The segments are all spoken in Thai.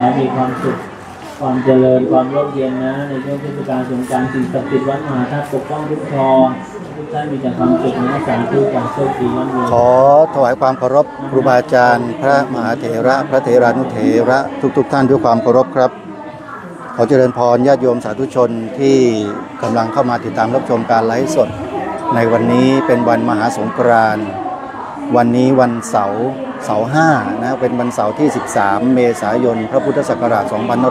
มีความสุขความเจริญความร่มเย็นนะในช่วงเทศกาลสงกรานต์สิ่งศักดิ์สิทธิ์วัดมหาธาตุปกป้องคุ้มครองทุกท่านมีแต่ความสุขนะสาธุจากโชคดีร่ำรวยขอถวายความเคารพครูบาอาจารย์พระมหาเถระพระเถรานุเถระทุกท่านด้วยความเคารพครับขอเจริญพรญาติโยมสาธุชนที่กำลังเข้ามาติดตามรับชมการไลฟ์สดในวันนี้เป็นวันมหาสงกรานต์วันนี้วันเสาร์5นะเป็นวันเสาร์ที่13เมษายนพระพุทธศักราช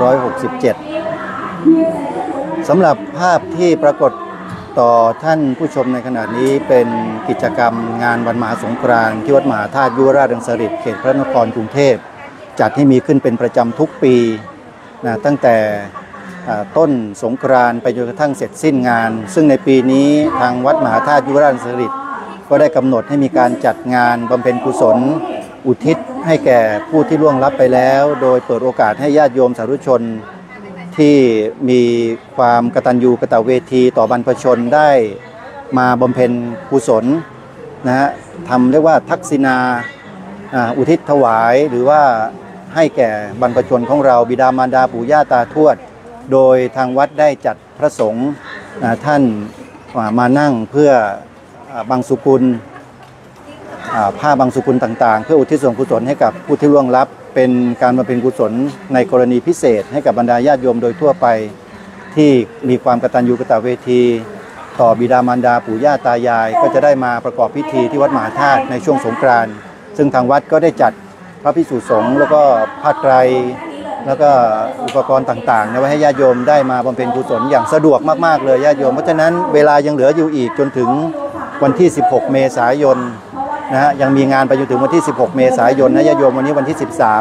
2567สำหรับภาพที่ปรากฏต่อท่านผู้ชมในขณะนี้เป็นกิจกรรมงานวันมหาสงกรานต์ที่วัดมหาธาตุยุวราชรังสฤษฎ์เขตพระนครกรุงเทพจัดให้มีขึ้นเป็นประจำทุกปีนะตั้งแต่ต้นสงกรานต์ไปจนกระทั่งเสร็จสิ้นงานซึ่งในปีนี้ทางวัดมหาธาตุยุวราชรังสฤษฎ์ก็ได้กำหนดให้มีการจัดงานบำเพ็ญกุศลอุทิศให้แก่ผู้ที่ล่วงลับไปแล้วโดยเปิดโอกาสให้ญาติโยมสาธุชนที่มีความกตัญญูกตเวทีต่อบรรพชนได้มาบำเพ็ญกุศลนะฮะทำเรียกว่าทักษิณาอุทิศถวายหรือว่าให้แก่บรรพชนของเราบิดามารดาปู่ย่าตาทวดโดยทางวัดได้จัดพระสงฆ์ท่านมานั่งเพื่อบังสุกุลผ้าบางสุกุลต่างๆเพื่ออุทิศส่วนกุศลให้กับผู้ที่ล่วงลับเป็นการมาเป็นกุศลในกรณีพิเศษให้กับบรรดาญาติโยมโดยทั่วไปที่มีความกตัญญูกตเวทีต่อบิดามารดาปู่ย่าตายายก็จะได้มาประกอบพิธีที่วัดมหาธาตุในช่วงสงกรานต์ซึ่งทางวัดก็ได้จัดพระภิกษุสงฆ์แล้วก็ผ้าไตรแล้วก็อุปกรณ์ต่างๆไว้ให้ญาติโยมได้มาบำเพ็ญกุศลอย่างสะดวกมากๆเลยญาติโยมเพราะฉะนั้นเวลายังเหลืออยู่อีกจนถึงวันที่16เมษายนนะฮะยังมีงานไปจนถึงวันที่16เมษายนนะญาติโยมวันนี้วันที่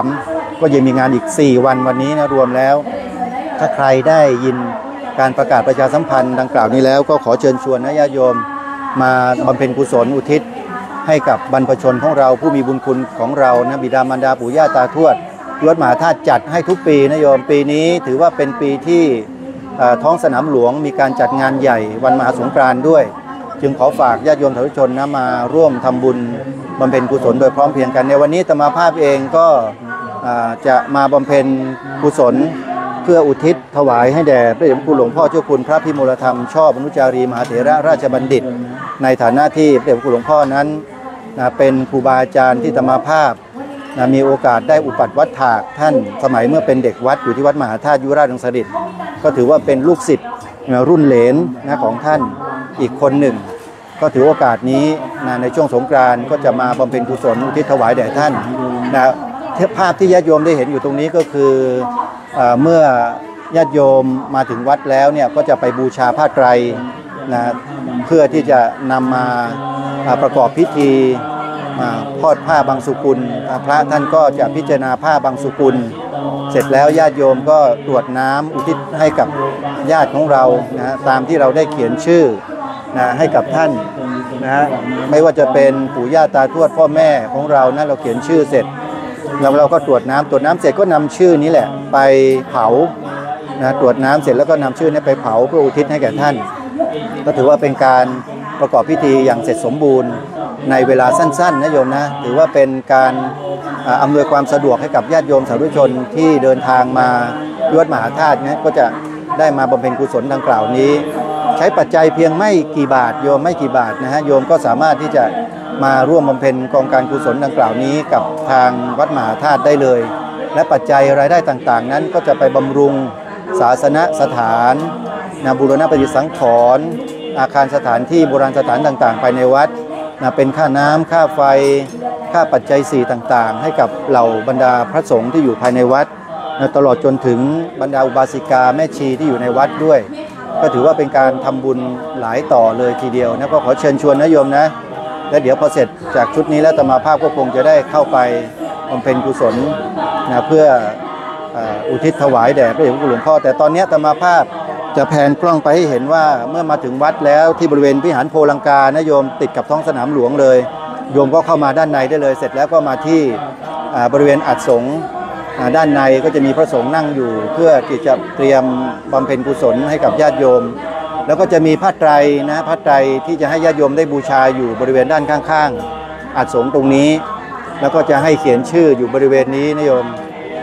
13ก็ยังมีงานอีก4วันวันนี้นะรวมแล้วถ้าใครได้ยินการประกาศประชาสัมพันธ์ดังกล่าวนี้แล้วก็ขอเชิญชวนนะญาติโยมมาบำเพ็ญกุศลอุทิศให้กับบรรพชนของเราผู้มีบุญคุณของเรานะบิดามารดาปู่ย่าตาทวดวัดมหาธาตุจัดให้ทุกปีนะโยมปีนี้ถือว่าเป็นปีที่ท้องสนามหลวงมีการจัดงานใหญ่วันมหาสงกรานต์ด้วยจึงขอฝากญาติโยมสาธุชนนะมาร่วมทำบุญบำเพ็ญกุศลโดยพร้อมเพรียงกันในวันนี้อาตมาภาพเองก็จะมาบำเพ็ญกุศลเพื่ออุทิศถวายให้แด่พระเดชพระคุณหลวงพ่อเจ้าคุณพระพิมลธรรมชอบอนุจารีมหาเถระราชบัณฑิตในฐานะที่พระเดชพระคุณหลวงพ่อนั้นเป็นครูบาอาจารย์ที่อาตมาภาพมีโอกาสได้อุปัฏวัฏฐากท่านสมัยเมื่อเป็นเด็กวัดอยู่ที่วัดมหาธาตุยุวราชรังสฤษฎ์ก็ถือว่าเป็นลูกศิษย์รุ่นเหลนของท่านอีกคนหนึ่งก็ถือโอกาสนี้ในช่วงสงกรานต์ก็จะมาบำเพ็ญกุศลอุทิศถวายแด่ท่านภาพที่ญาติโยมได้เห็นอยู่ตรงนี้ก็คือเมื่อญาติโยมมาถึงวัดแล้วเนี่ยก็จะไปบูชาผ้าไตรเพื่อที่จะนำมาประกอบพิธีทอดผ้าบางสุกุลพระท่านก็จะพิจารณาผ้าบางสุกุลเสร็จแล้วญาติโยมก็ตรวจน้ำอุทิศให้กับญาติของเราตามที่เราได้เขียนชื่อให้กับท่านไม่ว่าจะเป็นปู่ย่าตาทวดพ่อแม่ของเรานะเราเขียนชื่อเสร็จแล้วเราก็ตรวจน้ำเสร็จก็นำชื่อนี้แหละไปเผาตรวจน้ำเสร็จแล้วก็นำชื่อนี้ไปเผาเพื่ออุทิศให้แก่ท่านก็ถือว่าเป็นการประกอบพิธีอย่างเสร็จสมบูรณ์ในเวลาสั้นๆนะโยมนะถือว่าเป็นการอำนวยความสะดวกให้กับญาติโยมสาธุชนที่เดินทางมาวัดมหาธาตุก็จะได้มาบำเพ็ญกุศลดังกล่าวนี้ใช้ปัจจัยเพียงไม่กี่บาทโยมไม่กี่บาทนะฮะโยมก็สามารถที่จะมาร่วมบำเพ็ญกองการกุศลดังกล่าวนี้กับทางวัดมหาธาตุได้เลยและปัจจัยรายได้ต่างๆนั้นก็จะไปบำรุงศาสนสถานบูรณะปฏิสังขรณ์อาคารสถานที่โบราณสถานต่างๆภายในวัดเป็นค่าน้ำค่าไฟค่าปัจจัย4ต่างๆให้กับเหล่าบรรดาพระสงฆ์ที่อยู่ภายในวัดตลอดจนถึงบรรดาอุบาสิกาแม่ชีที่อยู่ในวัดด้วยก็ถือว่าเป็นการทำบุญหลายต่อเลยทีเดียวนะก็ขอเชิญชวนนะโยมนะและเดี๋ยวพอเสร็จจากชุดนี้แล้วอาตมาภาพก็คงจะได้เข้าไปบำเพ็ญกุศลเพื่ออุทิศถวายแด่พระเดชพระคุณหลวงพ่อแต่ตอนนี้อาตมาภาพจะแผนกล้องไปให้เห็นว่าเมื่อมาถึงวัดแล้วที่บริเวณวิหารโพลังกานะโยมติดกับท้องสนามหลวงเลยโยมก็เข้ามาด้านในได้เลยเสร็จแล้วก็มาที่บริเวณอัฐสงฆ์ด้านในก็จะมีพระสงฆ์นั่งอยู่เพื่อที่จะเตรียมบำเพ็ญกุศลให้กับญาติโยมแล้วก็จะมีผ้าไตรผ้าไตรที่จะให้ญาติโยมได้บูชาอยู่บริเวณด้านข้างๆอัฐสงฆ์ตรงนี้แล้วก็จะให้เขียนชื่ออยู่บริเวณนี้นะโยม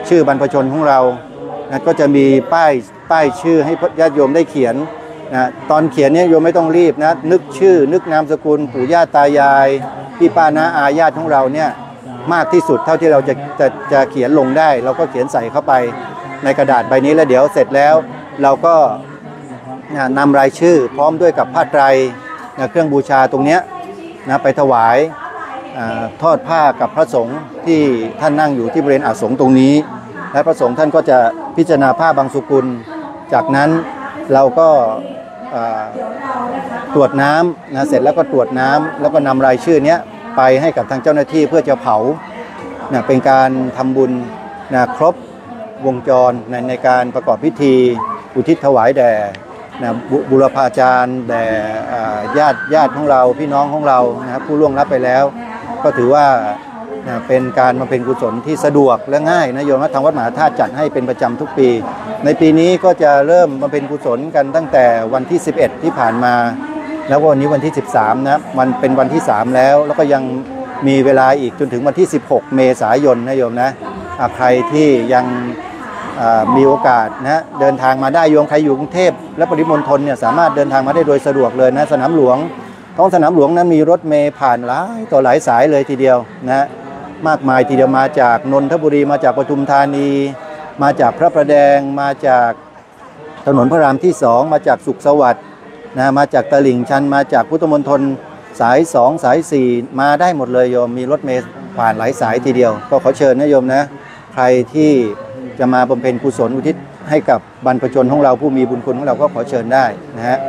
ชื่อบรรพชนของเรานะก็จะมีป้ายชื่อให้ญาติโยมได้เขียนนะตอนเขียนเนี่ยโยมไม่ต้องรีบนะนึกชื่อนึกนามสกุลปู่ย่าตายายพี่ป้าน้าอาญาติของเราเนี่ยมากที่สุดเท่าที่เราจะเขียนลงได้เราก็เขียนใส่เข้าไปในกระดาษใบนี้แล้วเดี๋ยวเสร็จแล้วเราก็นำรายชื่อพร้อมด้วยกับผ้าไตรเครื่องบูชาตรงนี้นะไปถวายทอดผ้ากับพระสงฆ์ที่ท่านนั่งอยู่ที่บริเวณอาสงฆ์ตรงนี้และพระสงฆ์ท่านก็จะพิจารณาผ้าบางสุกุลจากนั้นเราก็ตรวจน้ำนะเสร็จแล้วก็ตรวจน้ำแล้วก็นำรายชื่อนี้ไปให้กับทางเจ้าหน้าที่เพื่อจะเผานะเป็นการทำบุญนะครบวงจรในการประกอบพิธีอุทิศถวายแด่นะบุรพาจารย์แด่ญาติของเราพี่น้องของเรานะผู้ล่วงลับไปแล้วก็ถือว่านะเป็นการมาเป็นกุศลที่สะดวกและง่ายนะโยมทางวัดมหาธาตุจัดให้เป็นประจำทุกปีในปีนี้ก็จะเริ่มมาเป็นกุศลกันตั้งแต่วันที่11ที่ผ่านมาแล้ววันนี้วันที่13นะมันเป็นวันที่3แล้วก็ยังมีเวลาอีกจนถึงวันที่16เมษายนนะโยมนะใครที่ยังมีโอกาสนะเดินทางมาได้โยมใครอยู่กรุงเทพและปริมณฑลเนี่ยสามารถเดินทางมาได้โดยสะดวกเลยนะสนามหลวงท้องสนามหลวงนั้นมีรถเมล์ผ่านหลายต่อหลายสายเลยทีเดียวนะมากมายทีเดียวมาจากนนทบุรีมาจากปทุมธานีมาจากพระประแดงมาจากถนนพระรามที่2มาจากสุขสวัสดิ์นะมาจากตลิ่งชันมาจากพุทธมณฑลสาย2สาย4มาได้หมดเลยโยมมีรถเมล์ผ่านหลายสายทีเดียวก็ขอเชิญนะโยมนะใครที่จะมาบำเพ็ญกุศลอุทิศให้กับบรรพชนของเราผู้มีบุญคุณของเราก็ขอเชิญได้นะฮะ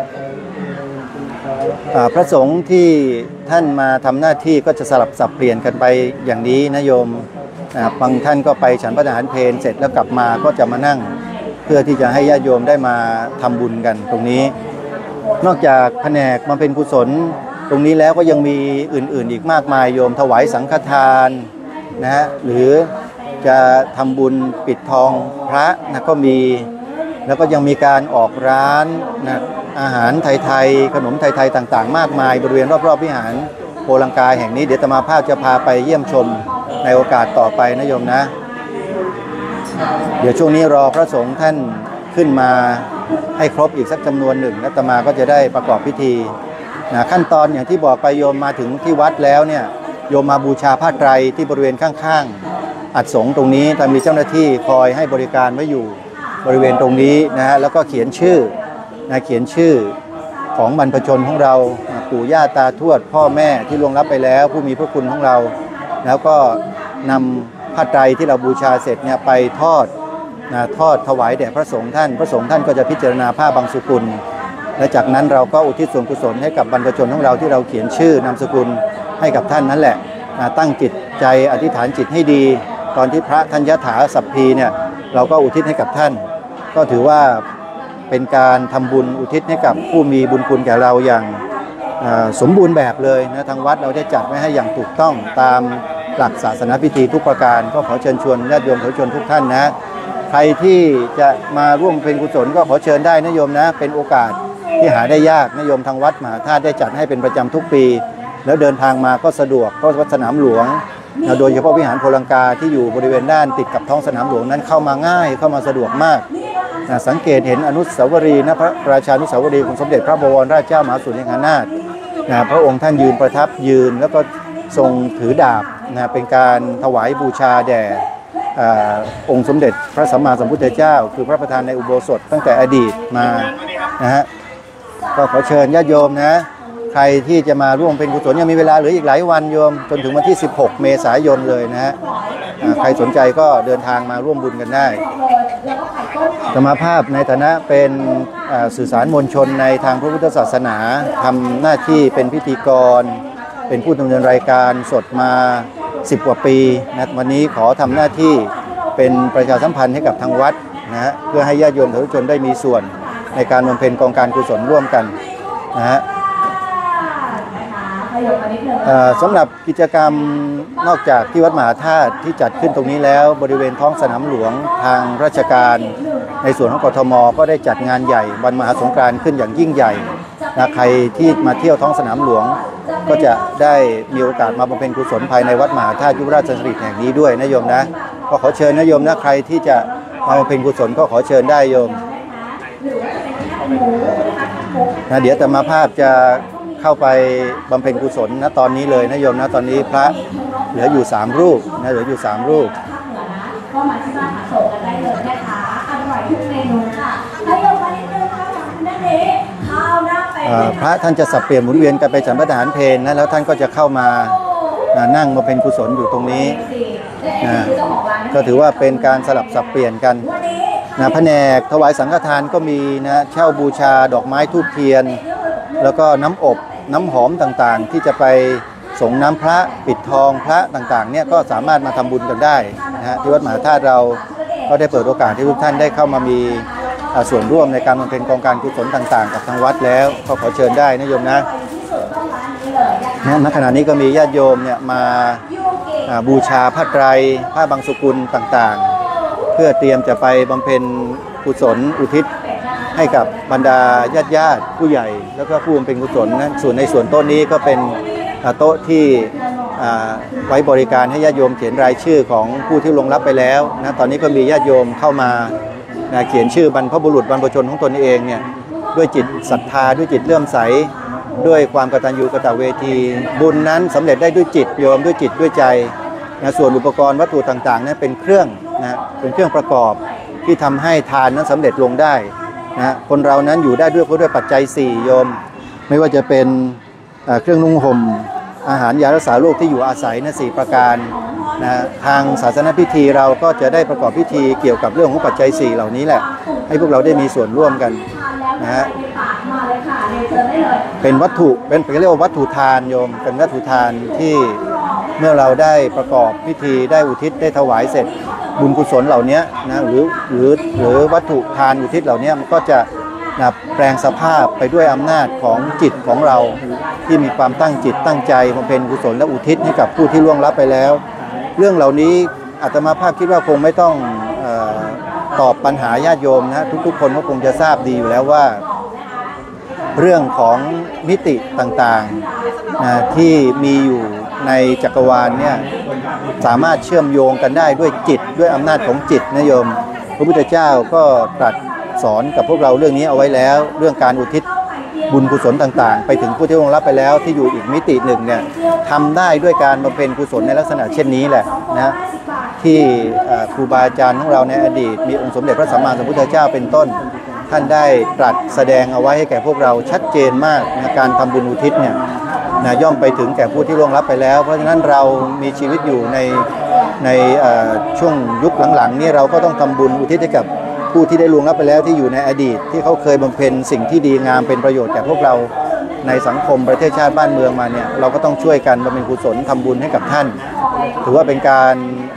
พระสงฆ์ที่ท่านมาทำหน้าที่ก็จะสลับสับเปลี่ยนกันไปอย่างนี้นะโยมบางท่านก็ไปฉันพระทหารเพลเสร็จแล้วกลับมาก็จะมานั่งเพื่อที่จะให้ญาติโยมได้มาทำบุญกันตรงนี้นอกจากแผนกบำเพ็ญกุศลตรงนี้แล้วก็ยังมีอื่นๆอีกมากมายโยมถวายสังฆทานนะฮะหรือจะทำบุญปิดทองพระนะก็มีแล้วก็ยังมีการออกร้านนะอาหารไทยๆขนมไทยๆต่างๆมากมายบริเวณรอบๆวิหารโพลังกาแห่งนี้เดี๋ยวอาตมาภาพจะพาไปเยี่ยมชมในโอกาสต่อไปนะโยมนะเดี๋ยวช่วงนี้รอพระสงฆ์ท่านขึ้นมาให้ครบอีกสักจำนวนหนึ่งแล้วอาตมาก็จะได้ประกอบพิธีนะขั้นตอนอย่างที่บอกไปโยมมาถึงที่วัดแล้วเนี่ยโยมมาบูชาผ้าไตรที่บริเวณข้างๆอัฐสงฆ์ตรงนี้แต่มีเจ้าหน้าที่คอยให้บริการไว้อยู่บริเวณตรงนี้นะฮะแล้วก็เขียนชื่อนะเขียนชื่อของบรรพชนของเราปู่ย่าตาทวดพ่อแม่ที่ล่วงลับไปแล้วผู้มีพระคุณของเราแล้วก็นำผ้าไตรที่เราบูชาเสร็จเนี่ยไปทอดถวายแด่พระสงฆ์ท่านพระสงฆ์ท่านก็จะพิจารณาผ้าบางสุกุลและจากนั้นเราก็อุทิศส่วนกุศลให้กับบรรพชนของเราที่เราเขียนชื่อนามสกุลให้กับท่านนั่นแหละตั้งจิตใจอธิษฐานจิตให้ดีตอนที่พระทัญญถาสัพพีเนี่ยเราก็อุทิศให้กับท่านก็ถือว่าเป็นการทำบุญอุทิศให้กับผู้มีบุญคุณแก่เราอย่างสมบูรณ์แบบเลยนะทางวัดเราได้จัดไว้ให้อย่างถูกต้องตามหลักศาสนาพิธีทุกประการก็ขอเชิญชวนญาติโยมขอเชิญทุกท่านนะใครที่จะมาร่วมเป็นกุศลก็ขอเชิญได้นะโยมนะเป็นโอกาสที่หาได้ยากนะโยมทางวัดมหาธาตุได้จัดให้เป็นประจำทุกปีแล้วเดินทางมาก็สะดวกเพราะวัดสนามหลวงโดยเฉพาะวิหารโพลังกาที่อยู่บริเวณด้านติดกับท้องสนามหลวงนั้นเข้ามาง่ายเข้ามาสะดวกมากสังเกตเห็นอนุสาวรีย์นะพระราชานุสาวรีย์ของสมเด็จพระบวรราชเจ้ามหาสุริยนาถพระองค์ท่านยืนประทับยืนแล้วก็ทรงถือดาบเป็นการถวายบูชาแด่องค์สมเด็จพระสัมมาสัมพุทธเจ้าคือพระประธานในอุโบสถตั้งแต่อดีตมานะฮะก็ขอเชิญญาติโยมนะใครที่จะมาร่วมเป็นกุศลยังมีเวลาเหลืออีกหลายวันโยมจนถึงวันที่16เมษายนเลยนะฮะใครสนใจก็เดินทางมาร่วมบุญกันได้สมาภาพในฐานะเป็นสื่อสารมวลชนในทางพระพุทธศาสนาทำหน้าที่เป็นพิธีกรเป็นผู้ดำเนินรายการสดมา10กว่าปีนะวันนี้ขอทำหน้าที่เป็นประชาสัมพันธ์ให้กับทางวัดนะฮะเพื่อให้ญาติโยมสาธุชนได้มีส่วนในการบำเพ็ญกองการกุศลร่วมกันนะฮะสำหรับกิจกรรมนอกจากที่วัดมหาธาตุที่จัดขึ้นตรงนี้แล้วบริเวณท้องสนามหลวงทางราชการในส่วนของกทมก็ได้จัดงานใหญ่วันมหาสงกรานต์ขึ้นอย่างยิ่งใหญ่นะใครที่มาเที่ยวท้องสนามหลวงก็จะได้มีโอกาสมาบำเพ็ญกุศลภายในวัดมหาธาตุยุวราชสฤษดิ์แห่งนี้ด้วยนะโยมนะก็ขอเชิญนะโยมนะใครที่จะมาบำเพ็ญกุศลก็ขอเชิญได้โยมนะเดี๋ยวแต่มาภาพจะเข้าไปบำเพ็ญกุศลนะตอนนี้เลยนะโยมนะตอนนี้พระเหลืออยู่3รูปนะเหลืออยู่3รูปก็มาที่บ้านหาโศกกันได้เลยนะคะอร่อยทุกเมนูค่ะให้ลงมานิดนึงค่ะนั่นเองข้าวหน้าเป็ดพระท่านจะสับเปลี่ยนหมุนเวียนกันไปฉันพระทหารเพลนะแล้วท่านก็จะเข้ามานั่งมาเป็นกุศลอยู่ตรงนี้นะก็ถือว่าเป็นการสลับสับเปลี่ยนกันนะแผนกถวายสังฆทานก็มีนะเช่าบูชาดอกไม้ธูปเทียนแล้วก็น้ำอบน้ำหอมต่างๆที่จะไปสงน้ำพระปิดทองพระต่างๆเนี่ยก็สามารถมาทำบุญกันได้นะฮะที่วัดมหาธาตุเราก็ได้เปิดโอกาสให้ทุกท่านได้เข้ามามีส่วนร่วมในการบำเพ็ญกองการกุศลต่างๆกับทางวัดแล้วก็ขอเชิญได้นะโยมนะณขณะนี้ก็มีญาติโยมเนี่ยมาบูชาผ้าไตรผ้าบางสกุลต่างๆเพื่อเตรียมจะไปบำเพ็ญกุศลอุทิศให้กับบรรดาญาติผู้ใหญ่แล้วก็ผู้บำเพ็ญกุศลนะส่วนในส่วนโต๊ะนี้ก็เป็นโต๊ะที่ไว้บริการให้ญาติโยมเขียนรายชื่อของผู้ที่ลงรับไปแล้วนะตอนนี้ก็มีญาติโยมเข้ามาเขียนชื่อบรรพบุรุษบรรพชนของตนเองเนี่ยด้วยจิตศรัทธาด้วยจิตเลื่อมใสด้วยความกตัญญูกตเวทีบุญนั้นสำเร็จได้ด้วยจิตโยมด้วยจิตด้วยใจนะส่วนอุปกรณ์วัตถุต่างๆนั้นเป็นเครื่องนะเป็นเครื่องประกอบที่ทำให้ทานนั้นสำเร็จลงได้นะคนเรานั้นอยู่ได้ด้วยเพราะด้วยปัจจัย4โยมไม่ว่าจะเป็นเครื่องนุ่งห่มอาหารยารักษาโรคที่อยู่อาศัยนะ4ประการนะทางศาสนพิธีเราก็จะได้ประกอบพิธีเกี่ยวกับเรื่องของปัจจัย4เหล่านี้แหละให้พวกเราได้มีส่วนร่วมกันนะฮะเป็นวัตถุเป็นเรียกว่าวัตถุทานโยมเป็นวัตถุทานที่เมื่อเราได้ประกอบพิธีได้อุทิศได้ถวายเสร็จบุญกุศลเหล่านี้นะหรือวัตถุทานอุทิศเหล่านี้มันก็จะแปลงสภาพไปด้วยอำนาจของจิตของเราที่มีความตั้งจิตตั้งใจบำเพ็ญกุศลและอุทิศให้กับผู้ที่ล่วงลับไปแล้วเรื่องเหล่านี้อาตมาภาพคิดว่าคงไม่ต้องตอบปัญหาญาติโยมนะทุกๆคนก็คงจะทราบดีอยู่แล้วว่าเรื่องของมิติต่างๆที่มีอยู่ในจักรวาลเนี่ยสามารถเชื่อมโยงกันได้ด้วยจิตด้วยอำนาจของจิตนะโยมพระพุทธเจ้าก็ตรัสสอนกับพวกเราเรื่องนี้เอาไว้แล้วเรื่องการอุทิศบุญกุศลต่างๆไปถึงผู้ที่ล่วงลับไปแล้วที่อยู่อีกมิติหนึ่งเนี่ยทำได้ด้วยการบำเพ็ญกุศลในลักษณะเช่นนี้แหละนะที่ครูบาอาจารย์ของเราในอดีตมีองค์สมเด็จพระสัมมาสัมพุทธเจ้าเป็นต้นท่านได้ตรัสแสดงเอาไว้ให้แก่พวกเราชัดเจนมากนะการทำบุญอุทิศเนี่ยนะย่อมไปถึงแก่ผู้ที่ล่วงลับไปแล้วเพราะฉะนั้นเรามีชีวิตอยู่ในช่วงยุคหลังๆนี่เราก็ต้องทำบุญอุทิศให้กับผู้ที่ได้ล่วงลับไปแล้วที่อยู่ในอดีตที่เขาเคยบำเพ็ญสิ่งที่ดีงามเป็นประโยชน์แก่พวกเราในสังคมประเทศชาติบ้านเมืองมาเนี่ยเราก็ต้องช่วยกันบำเพ็ญกุศลทำบุญให้กับท่านถือว่าเป็นการ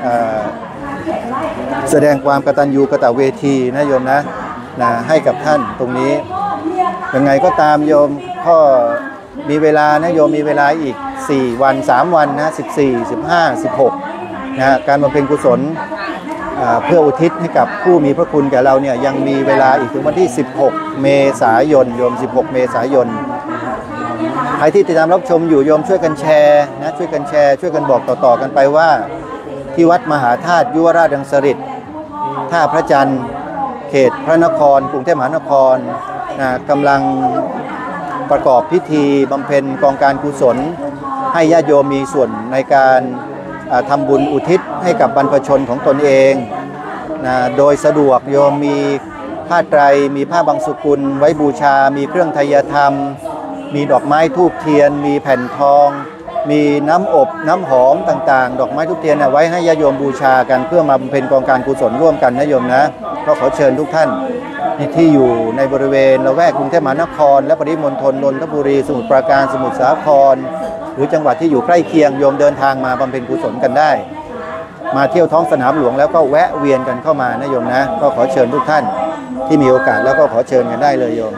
แสดงความกตัญญูกตเวทีนะโยมนะให้กับท่านตรงนี้ยังไงก็ตามโยมก็มีเวลานะโยมมีเวลาอีก4วัน3วันนะ14 15 16นะการบำเพ็ญกุศลเพื่ออุทิศให้กับผู้มีพระคุณแก่เราเนี่ยยังมีเวลาอีกถึงวันที่16 เมษายนโยม16 เมษายนใครที่ติดตามรับชมอยู่โยมช่วยกันแชร์นะช่วยกันแชร์ช่วยกันบอกต่อๆกันไปว่าที่วัดมหาธาตุยุวราชรังสฤษดิ์ท่าพระจันทร์เขตพระนครกรุงเทพมหานครกำลังประกอบพิธีบำเพ็ญกองการกุศลให้ญาติโยมมีส่วนในการทำบุญอุทิศให้กับบรรพชนของตนเองโดยสะดวกโยมมีผ้าไตรมีผ้าบางสกุลไว้บูชามีเครื่องไทยธรรมมีดอกไม้ธูปเทียนมีแผ่นทองมีน้ำอบน้ำหอมต่างๆดอกไม้ธูปเทียนไว้ให้ญาติโยมบูชากันเพื่อมาบำเพ็ญกองการกุศลร่วมกันนะโยมนะก็ขอเชิญทุกท่านที่อยู่ในบริเวณละแวกกรุงเทพมหานครและปริมณฑลนนทบุรีสมุทรปราการสมุทรสาครหรือจังหวัดที่อยู่ใกล้เคียงโยมเดินทางมาบำเพ็ญกุศลกันได้มาเที่ยวท้องสนามหลวงแล้วก็แวะเวียนกันเข้ามานะโยมนะก็ขอเชิญทุกท่านที่มีโอกาสแล้วก็ขอเชิญกันได้เลยโยม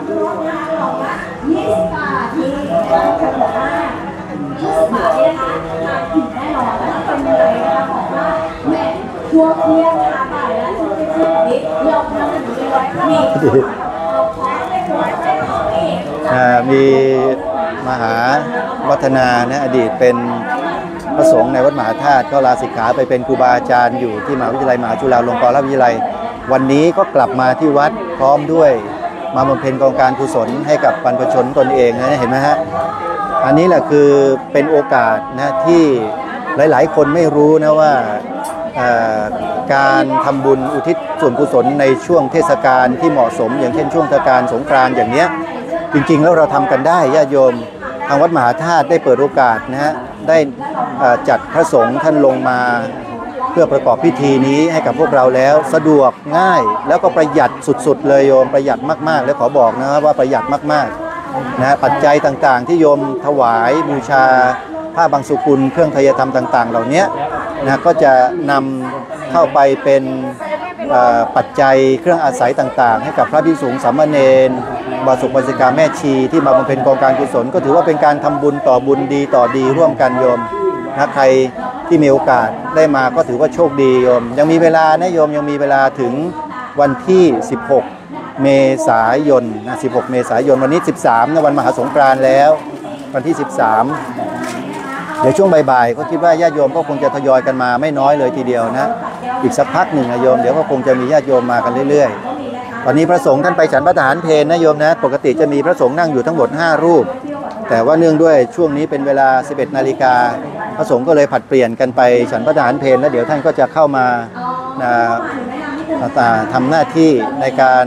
ช่วงเที่ยงนะคะบ่ายและช่วงเที่ยงนี้เราทำถึง100 มีมหาวัฒนานะอดีตเป็นพระสงฆ์ในวัดมหาธาตุก็ลาสิกขาไปเป็นครูบาอาจารย์อยู่ที่มหาวิทยาลัยมหาจุฬาลงกรณราชวิทยาลัยวันนี้ก็กลับมาที่วัดพร้อมด้วยมาบำเพ็ญกองการกุศลให้กับบรรพชนตนเองนะเห็นไหมฮะอันนี้แหละคือเป็นโอกาสนะที่หลายๆคนไม่รู้นะว่าการทำบุญอุทิศส่วนกุศลในช่วงเทศกาลที่เหมาะสมอย่างเช่นช่วงเทศกาลสงกรานต์อย่างเนี้ยจริงๆแล้วเราทำกันได้ญาติโยมทางวัดมหาธาตุได้เปิดโอกาสนะฮะได้จัดพระสงฆ์ท่านลงมาเพื่อประกอบพิธีนี้ให้กับพวกเราแล้วสะดวกง่ายแล้วก็ประหยัดสุดๆเลยโยมประหยัดมากๆแล้วขอบอกนะว่าประหยัดมากๆนะปัจจัยต่างๆที่โยมถวายบูชาผ้าบางสุกุลเครื่องไทยธรรมต่างๆเหล่านี้นะก็จะนำเข้าไปเป็นปัจจัยเครื่องอาศัยต่างๆให้กับพระภิกษุสามเณรบาสุบาสิกาแม่ชีที่มาบำเพ็ญกองการกุศลก็ถือว่าเป็นการทำบุญต่อบุญดีต่อดีร่วมกันโยมนะใครที่มีโอกาสได้มาก็ถือว่าโชคดีโยมยังมีเวลานะโยมยังมีเวลาถึงวันที่16 เมษายนนะ16 เมษายนวันนี้13นะวันมหาสงกรานต์แล้ววันที่13เดี๋ยวช่วงบ่ายๆก็คิดว่าญาติโยมก็คงจะทยอยกันมาไม่น้อยเลยทีเดียวนะอีกสักพักหนึ่งนะโยมเดี๋ยวก็คงจะมีญาติโยมมากันเรื่อยๆตอนนี้พระสงฆ์ท่านไปฉันพระทหารเพลนะโยมนะปกติจะมีพระสงฆ์นั่งอยู่ทั้งหมด5รูปแต่ว่าเนื่องด้วยช่วงนี้เป็นเวลา 11 นาฬิกาพระสงฆ์ก็เลยผลัดเปลี่ยนกันไปฉันพระทหารเพลแล้วเดี๋ยวท่านก็จะเข้ามาทำหน้าที่ในการ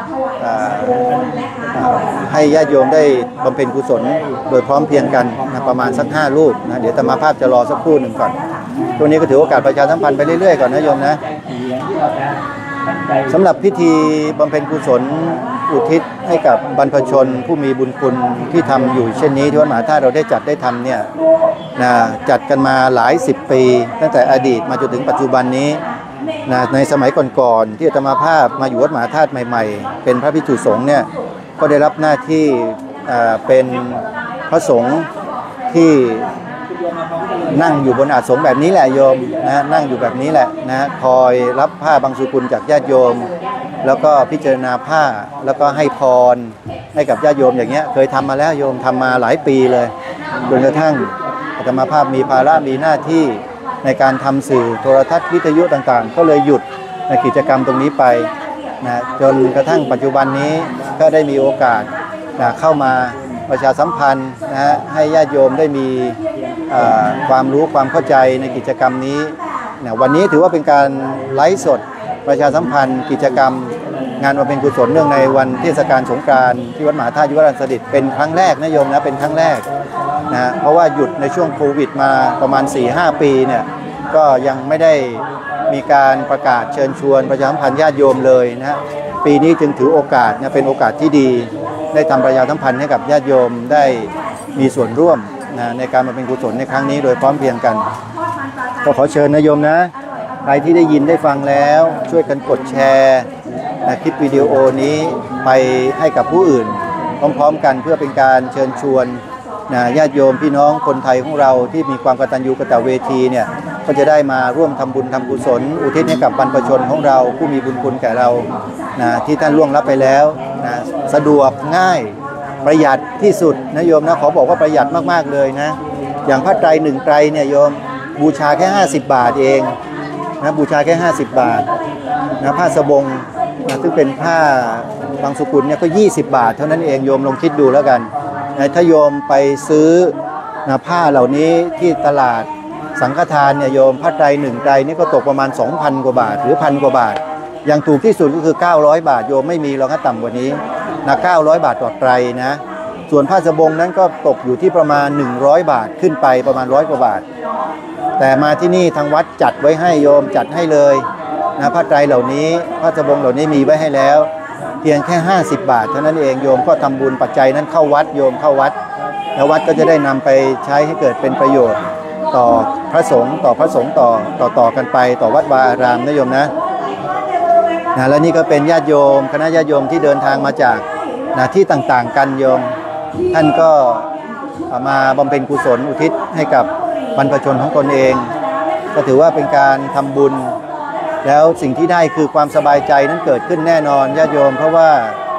ให้ญาติโยมได้บำเพ็ญกุศลโดยพร้อมเพรียงกันนะประมาณสัก5รูปนะเดี๋ยวธรรมภาพจะรอสักครู่หนึ่งก่อนช่วงนี้ก็ถือโอกาสประชาสัมพันธ์ไปเรื่อยๆก่อนนะโยมนะสำหรับพิธีบำเพ็ญกุศลอุทิศให้กับบรรพชนผู้มีบุญคุณที่ทำอยู่เช่นนี้ที่วัดมหาธาตุเราได้จัดได้ทำเนี่ยนะจัดกันมาหลาย10 ปีตั้งแต่อดีตมาจนถึงปัจจุบันนี้นะในสมัยก่อนๆที่อาตมาภาพมาอยู่วัดมหาธาตุใหม่ๆเป็นพระภิกษุสงฆ์เนี่ยก็ได้รับหน้าที่เป็นพระสงฆ์ที่นั่งอยู่บนอาสงแบบนี้แหละโยมนะนั่งอยู่แบบนี้แหละนะคอยรับผ้าบางสุกุลจากญาติโยมแล้วก็พิจารณาผ้าแล้วก็ให้พรให้กับญาติโยมอย่างเงี้ยเคยทำมาแล้วโยมทำมาหลายปีเลยจนกระทั่งอาตมาภาพมีภาระมีหน้าที่ในการทำสื่อโทรทัศน์วิทยุต่างๆก็เลยหยุดในกิจกรรมตรงนี้ไปนะจนกระทั่งปัจจุบันนี้ก็ได้มีโอกาสนะเข้ามาประชาสัมพันธ์นะฮะให้ญาติโยมได้มีความรู้ความเข้าใจในกิจกรรมนี้นะวันนี้ถือว่าเป็นการไลฟ์สดประชาสัมพันธ์กิจกรรมงานบำเพ็ญกุศลเนื่องในวันเทศกาลสงกรานต์ที่วัดมหาธาตุยุวราชสฤษฎิเป็นครั้งแรกนะโยมนะเป็นครั้งแรกนะเพราะว่าหยุดในช่วงโควิดมาประมาณ 4-5 ปีเนี่ยก็ยังไม่ได้มีการประกาศเชิญชวนประชาสัมพันธ์ญาติโยมเลยนะปีนี้จึงถือโอกาสนะเป็นโอกาสที่ดีได้ทำประชาสัมพันธ์ให้กับญาติโยมได้มีส่วนร่วมนะในการมาเป็นกุศลในครั้งนี้โดยพร้อมเพรียงกันก็ขอเชิญนะโยมนะใครที่ได้ยินได้ฟังแล้วช่วยกันกดแชร์นะคลิปวิดีโอนี้ไปให้กับผู้อื่นพร้อมๆกันเพื่อเป็นการเชิญชวนนะญาติโยมพี่น้องคนไทยของเราที่มีความกตัญญูกตเวทีเนี่ยก็จะได้มาร่วมทำบุญทำกุศลอุทิศให้กับบรรพชนของเราผู้มีบุญคุณแก่เรานะที่ท่านล่วงลับไปแล้วนะสะดวกง่ายประหยัดที่สุดนะโยมนะขอบอกว่าประหยัดมากๆเลยนะอย่างผ้าไตร1 ไตรเนี่ยโยมบูชาแค่50 บาทเองนะบูชาแค่50 บาทนะผ้าสบงนะซึ่งเป็นผ้าบางสุกุลเนี่ยก็20 บาทเท่านั้นเองโยมลองคิดดูแล้วกันนะถ้าโยมไปซื้อนะผ้าเหล่านี้ที่ตลาดสังฆทานเนี่ยโยมผ้าไตร1 ไตรนี่ก็ตกประมาณ 2,000 กว่าบาทหรือ 1,000 กว่าบาทอย่างถูกที่สุดก็คือ900 บาทโยมไม่มีหรอกถ้าต่ำกว่านี้นะ900 บาทต่อไตรนะส่วนผ้าสบงนั้นก็ตกอยู่ที่ประมาณ100 บาทขึ้นไปประมาณ100 กว่าบาทแต่มาที่นี่ทางวัดจัดไว้ให้โยมจัดให้เลยนะผ้าไตรเหล่านี้ผ้าสบงเหล่านี้มีไว้ให้แล้วเพียงแค่50 บาทเท่านั้นเองโยมก็ทำบุญปัจจัยนั้นเข้าวัดโยมเข้าวัดแล้ววัดก็จะได้นำไปใช้ให้เกิดเป็นประโยชน์ต่อพระสงฆ์ต่อกันไปต่อวัดวาอารามนะโยมนะและนี่ก็เป็นญาติโยมคณะญาติโยมที่เดินทางมาจากที่ต่างๆกันโยมท่านก็มาบำเพ็ญกุศลอุทิศให้กับบรรพชนของตนเองก็ถือว่าเป็นการทำบุญแล้วสิ่งที่ได้คือความสบายใจนั้นเกิดขึ้นแน่นอนญาติโยมเพราะว่า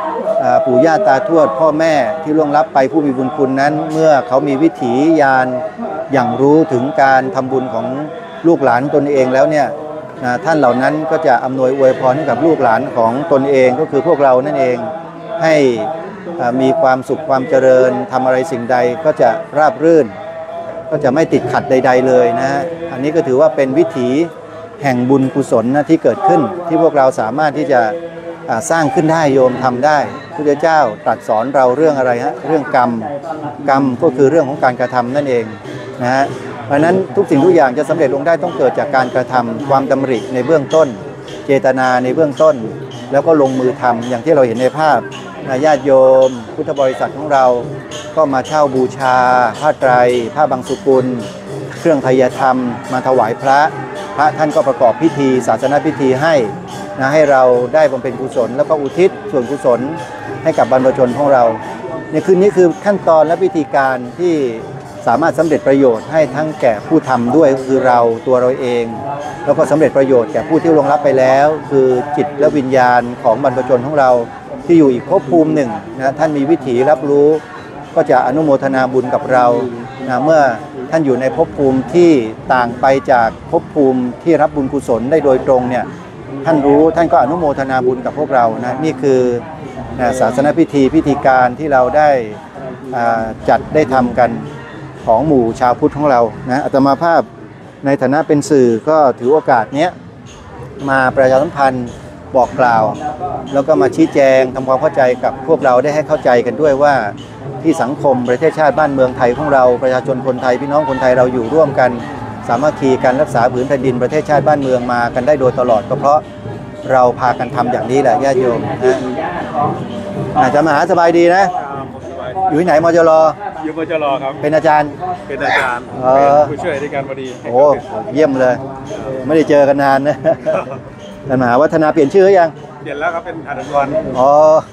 ปู่ย่าตาทวดพ่อแม่ที่ล่วงลับไปผู้มีบุญคุณนั้นเมื่อเขามีวิถีญาณอย่างรู้ถึงการทำบุญของลูกหลานตนเองแล้วเนี่ยท่านเหล่านั้นก็จะอำนวยอวยพรให้กับลูกหลานของตนเองก็คือพวกเรานั่นเองให้มีความสุขความเจริญทำอะไรสิ่งใดก็จะราบรื่นก็จะไม่ติดขัดใดๆเลยนะอันนี้ก็ถือว่าเป็นวิถีแห่งบุญกุศลนะที่เกิดขึ้นที่พวกเราสามารถที่จะสร้างขึ้นได้โยมทำได้พระพุทธเจ้าตรัสสอนเราเรื่องอะไรฮะเรื่องกรรมก็คือเรื่องของการกระทำนั่นเองนะฮะเพราะนั้นทุกสิ่งทุกอย่างจะสำเร็จลงได้ต้องเกิดจากการกระทำความดำริในเบื้องต้นเจตนาในเบื้องต้นแล้วก็ลงมือทำอย่างที่เราเห็นในภาพญาติโยมพุทธบริษัทของเราก็มาเช่าบูชาผ้าไตรผ้าบางสุกุลเครื่องไทยธรรมมาถวายพระท่านก็ประกอบพิธีศาสนพิธีให้ให้เราได้บำเพ็ญกุศลแล้วก็อุทิศส่วนกุศลให้กับบรรพชนของเรานี่คือขั้นตอนและวิธีการที่สามารถสำเร็จประโยชน์ให้ทั้งแก่ผู้ทำด้วยคือเราตัวเราเองแล้วก็สำเร็จประโยชน์แก่ผู้ที่ล่วงลับไปแล้วคือจิตและวิญญาณของบรรพชนของเราที่อยู่อีกภพภูมิหนึ่งนะท่านมีวิถีรับรู้ก็จะอนุโมทนาบุญกับเรานะเมื่อท่านอยู่ในภพภูมิที่ต่างไปจากภพภูมิที่รับบุญกุศลได้โดยตรงเนี่ยท่านรู้ท่านก็อนุโมทนาบุญกับพวกเรานะนี่คือศาสนพิธีการที่เราได้จัดได้ทำกันของหมู่ชาวพุทธของเรานะอาตมาภาพในฐานะเป็นสื่อก็ถือโอกาสนี้มาประชาสัมพันธ์บอกกล่าวแล้วก็มาชี้แจงทำความเข้าใจกับพวกเราได้ให้เข้าใจกันด้วยว่าที่สังคมประเทศชาติบ้านเมืองไทยของเราประชาชนคนไทยพี่น้องคนไทยเราอยู่ร่วมกันสามัคคีกันรักษาผืนแผ่นดินประเทศชาติบ้านเมืองมากันได้โดยตลอดก็เพราะเราพากันทำอย่างนี้แหละญาติโยมนะอาจจะมาหาสบายดีนะอยู่ที่ไหนมจรอยู่มจรครับเป็นอาจารย์เป็นผู้ช่วยในการบดีโอ้เยี่ยมเลยไม่ได้เจอกันนานนะท่านมหาวัฒนาเปลี่ยนชื่อหรือยังเปลี่ยนแล้วครับเป็นอนุกรอ๋อ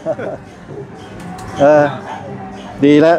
ดีแล้ว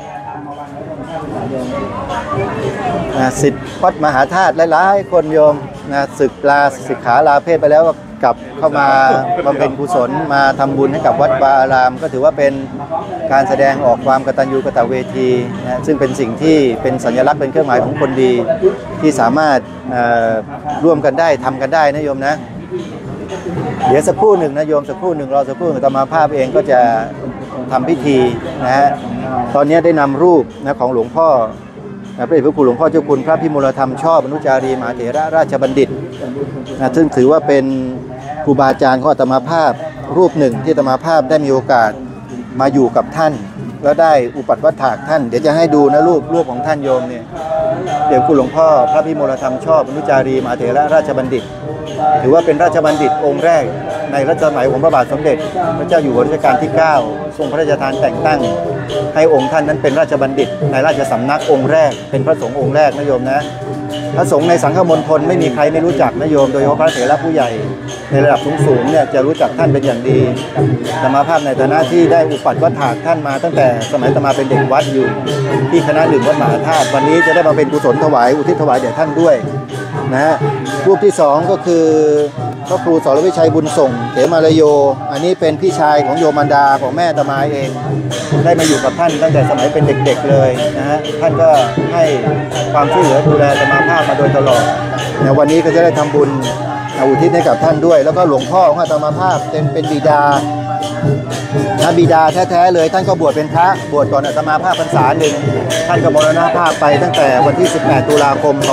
ศิษย์วัดมหาธาตุหลายๆคนโยมนะศึกขาลาเพศไปแล้วก็กลับเข้ามาบำเพ็ญกุศลมาทำบุญให้กับวัดวาอารามก็ถือว่าเป็นการแสดงออกความกตัญญูกตเวทีนะซึ่งเป็นสิ่งที่เป็นสัญลักษณ์เป็นเครื่องหมายของคนดีที่สามารถร่วมกันได้ทำกันได้นะโยมนะเดี๋ยวสักครู่หนึ่งนะโยมสักครู่หนึ่งรอสักครู่อาตมาภาพเองก็จะทำพิธีนะฮะตอนนี้ได้นำรูปนะของหลวงพ่อพระเดชพระคุณหลวงพ่อเจ้าคุณพระพิมลธรรมชอบอนุจารีมหาเถระราชบัณฑิตนะซึ่งถือว่าเป็นครูบาอาจารย์ของอาตมาภาพรูปหนึ่งที่อาตมาภาพได้มีโอกาสมาอยู่กับท่านแล้วได้อุปัฏฐักท่านเดี๋ยวจะให้ดูนะรูปของท่านโยมเนี่ยเดี๋ยวคุณหลวงพ่อพระพิมลธรรมชอบอนุจารีมหาเถระราชบัณฑิตถือว่าเป็นราชบัณฑิตองค์แรกในรัชสมัยของพระบาทสมเด็จพระเจ้าอยู่หัวรัชกาลที่9ทรงพระราชทานแต่งตั้งให้องค์ท่านนั้นเป็นราชบัณฑิตในราชสำนักองค์แรกเป็นพระสงฆ์องค์แรกนะโยมนะพระสงฆ์ในสังฆมณฑลไม่มีใครไม่รู้จักนะโยมโดยเฉพาะพระเถระผู้ใหญ่ในระดับสูงเนี่ยจะรู้จักท่านเป็นอย่างดีอาตมาภาพในฐานะที่ได้อุปัฏฐักท่านมาตั้งแต่สมัยอาตมาเป็นเด็กวัดอยู่ที่คณะหนึ่งวัดมหาธาตุวันนี้จะได้มาเป็นกุศลถวายอุทิศถวายแด่ท่านด้วยนะฮะรูปที่2ก็คือพระครูสรวิชัยบุญส่งเถมาลโยอันนี้เป็นพี่ชายของโยมันดาของแม่อาตมาเองได้มาอยู่กับท่านตั้งแต่สมัยเป็นเด็กๆเลยนะฮะท่านก็ให้ความช่วยเหลือดูแลอาตมาภาพมาโดยตลอดนะวันนี้ก็จะได้ทำบุญอุทิศให้กับท่านด้วยแล้วก็หลวงพ่อของอาตมาภาพเป็นบิดาบิดาแท้ๆเลยท่านก็บวชเป็นพระบวชก่อนอาตมาภาพพรรษาหนึ่งท่านก็มรณภาพไปตั้งแต่วันที่18ตุลาคม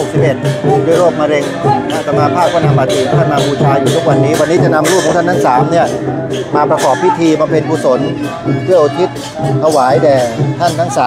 2561ด้วยโรคมะเร็งอาตมาภาพก็นำอัฐิท่านมาบูชาอยู่ทุกวันนี้จะนำรูปของท่านทั้ง3เนี่ยมาประกอบพิธีมาเป็นกุศลเพื่ออุทิศถวายแด่ท่านทั้ง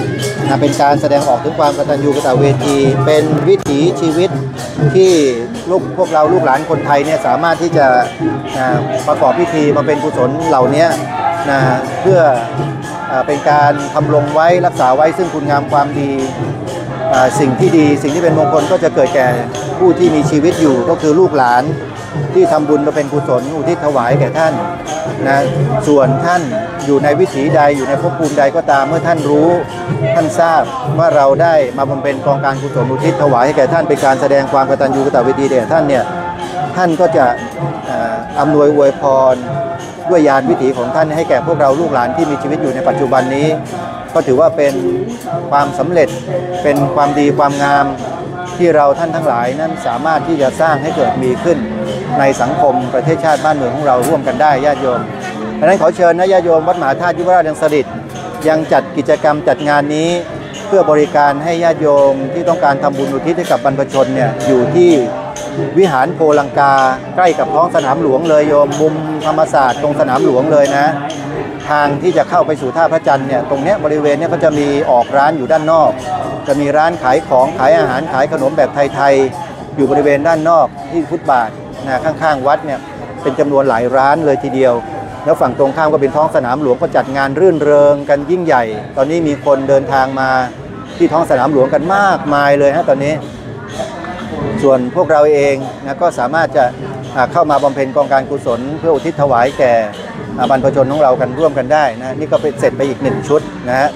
3เป็นการแสดงออกถึงความกตัญญูกตเวทีเป็นวิถีชีวิตที่พวกเราลูกหลานคนไทยเนี่ยสามารถที่จะประกอบพิธีมาเป็นกุศลเหล่านี้เพื่อเป็นการทำลงไว้รักษาไว้ซึ่งคุณงามความดีสิ่งที่ดีสิ่งที่เป็นมงคลก็จะเกิดแก่ผู้ที่มีชีวิตอยู่ก็คือลูกหลานที่ทำบุญมาเป็นกุศลอุทิศถวายแก่ท่านนะส่วนท่านอยู่ในวิถีใดอยู่ในภพภูมิใดก็ตามเมื่อท่านรู้ท่านทราบว่าเราได้มาบำเพ็ญกองการกุศลอุทิศถวายให้แก่ท่านเป็นการแสดงความกตัญญูกตเวทีแด่ท่านเนี่ยท่านก็จะอำนวยอวยพรด้วยญาณวิถีของท่านให้แก่พวกเราลูกหลานที่มีชีวิตอยู่ในปัจจุบันนี้ก็ถือว่าเป็นความสำเร็จเป็นความดีความงามที่เราท่านทั้งหลายนั้นสามารถที่จะสร้างให้เกิดมีขึ้นในสังคมประเทศชาติบ้านเมืองของเราร่วมกันได้ญาติโยมดังนั้นขอเชิญนะญาติโยมวัดมหาธาตุยุวราชรังสฤษฎ์ยังจัดกิจกรรมจัดงานนี้เพื่อบริการให้ญาติโยมที่ต้องการทำบุญอุทิศให้กับบรรพชนเนี่ยอยู่ที่วิหารโพลังกาใกล้กับท้องสนามหลวงเลยโยมมุมธรรมศาสตร์ตรงสนามหลวงเลยนะทางที่จะเข้าไปสู่ท่าพระจันทร์เนี่ยตรงเนี้ยบริเวณเนี้ยก็จะมีออกร้านอยู่ด้านนอกจะมีร้านขายของขายอาหารขายขนมแบบไทยๆอยู่บริเวณด้านนอกที่ฟุตบาทนะข้างๆวัดเนี่ยเป็นจำนวนหลายร้านเลยทีเดียวแล้วฝั่งตรงข้ามก็เป็นท้องสนามหลวงก็จัดงานรื่นเริงกันยิ่งใหญ่ตอนนี้มีคนเดินทางมาที่ท้องสนามหลวงกันมากมายเลยฮะตอนนี้ส่วนพวกเราเองนะก็สามารถจะเข้ามาบำเพ็ญกองการกุศลเพื่ออุทิศถวายแก่บรรพชนของเรากันร่วมกันได้นะนี่ก็เป็นเสร็จไปอีก1ชุดนะฮะ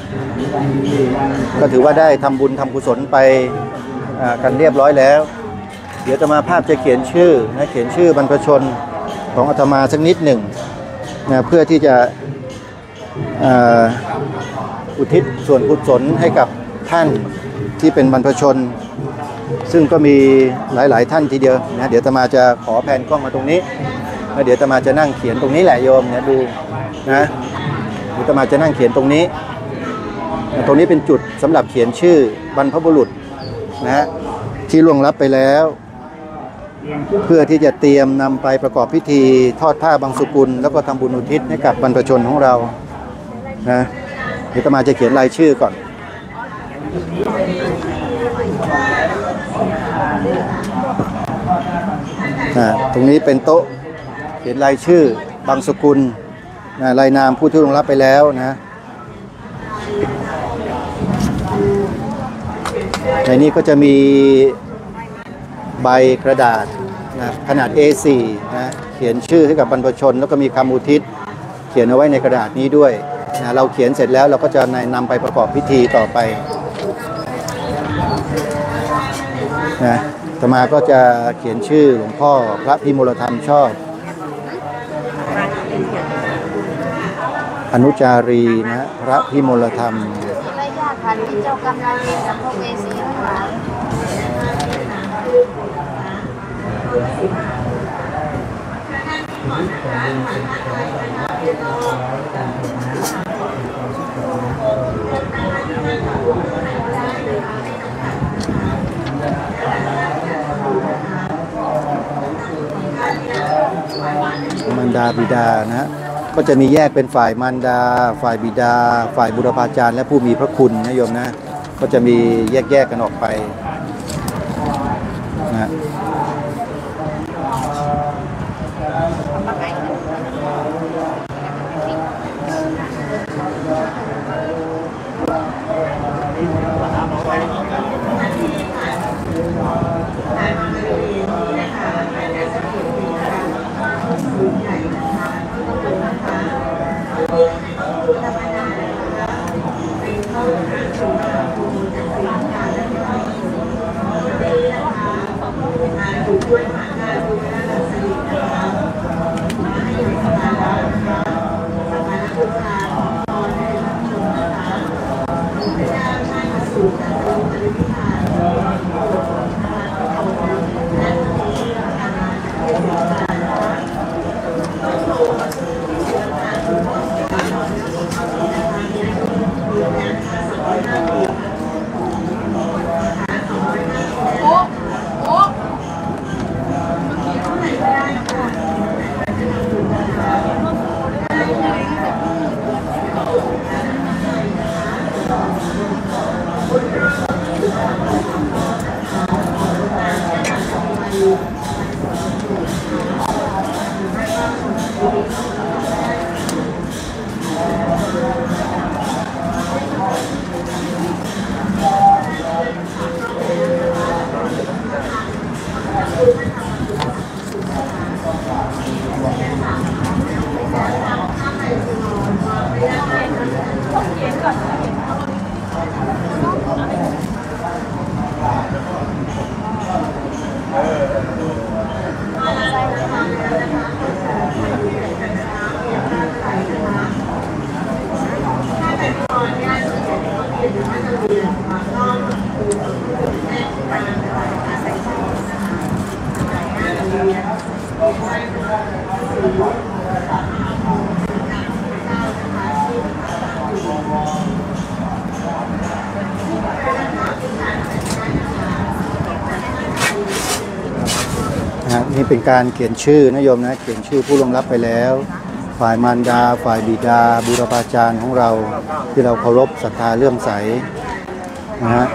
ก็ถือว่าได้ทำบุญทำกุศลไปกันเรียบร้อยแล้วเดี๋ยวจะมาภาพจะเขียนชื่อนะเขียนชื่อบรรพชนของอาตมาสักนิดหนึ่งนะเพื่อที่จะอุทิศส่วนกุศลให้กับท่านที่เป็นบรรพชนซึ่งก็มีหลายๆท่านทีเดียวนะเดี๋ยวอาตมาจะขอแผนกล้องมาตรงนี้แล้วเดี๋ยวอาตมาจะนั่งเขียนตรงนี้แหละโยมเนี่ยดูนะเดี๋ยวอาตมาจะนั่งเขียนตรงนี้ตรงนี้เป็นจุดสำหรับเขียนชื่อบรรพบุรุษนะที่ล่วงลับไปแล้วเพื่อที่จะเตรียมนำไปประกอบพิธีทอดผ้าบางสุกุลแล้วก็ทำบุญอุทิศให้กับบรรพชนของเรานะเดี๋ยวอาตมาจะเขียนรายชื่อก่อนตรงนี้เป็นโต๊ะเขียนรายชื่อบางสกุลรายนามผู้ที่ล่วงลับไปแล้วนะในนี้ก็จะมีใบกระดาษนะขนาด A4 นะเขียนชื่อให้กับบรรพชนแล้วก็มีคำอุทิศเขียนเอาไว้ในกระดาษนี้ด้วยนะเราเขียนเสร็จแล้วเราก็จะนำไปประกอบพิธีต่อไปนะอาตมาก็จะเขียนชื่อหลวงพ่อพระพิมลธรรมชอบอนุจารีนะพระพิมลธรรมเจ้ากรรมนายเวรสัมภเวสีทั้งหลายมารดาบิดานะก็จะมีแยกเป็นฝ่ายมารดาฝ่ายบิดาฝ่ายบุรพาจารย์และผู้มีพระคุณนะโยมนะก็จะมีแยกกันออกไปนะนี่เป็นการเขียนชื่อนะโยมนะเขียนชื่อผู้ล่วงลับไปแล้วฝ่ายมารดาฝ่ายบิดาบุรพาจารย์ของเราที่เราเคารพศรัทธาเลื่อมใสนะฮะ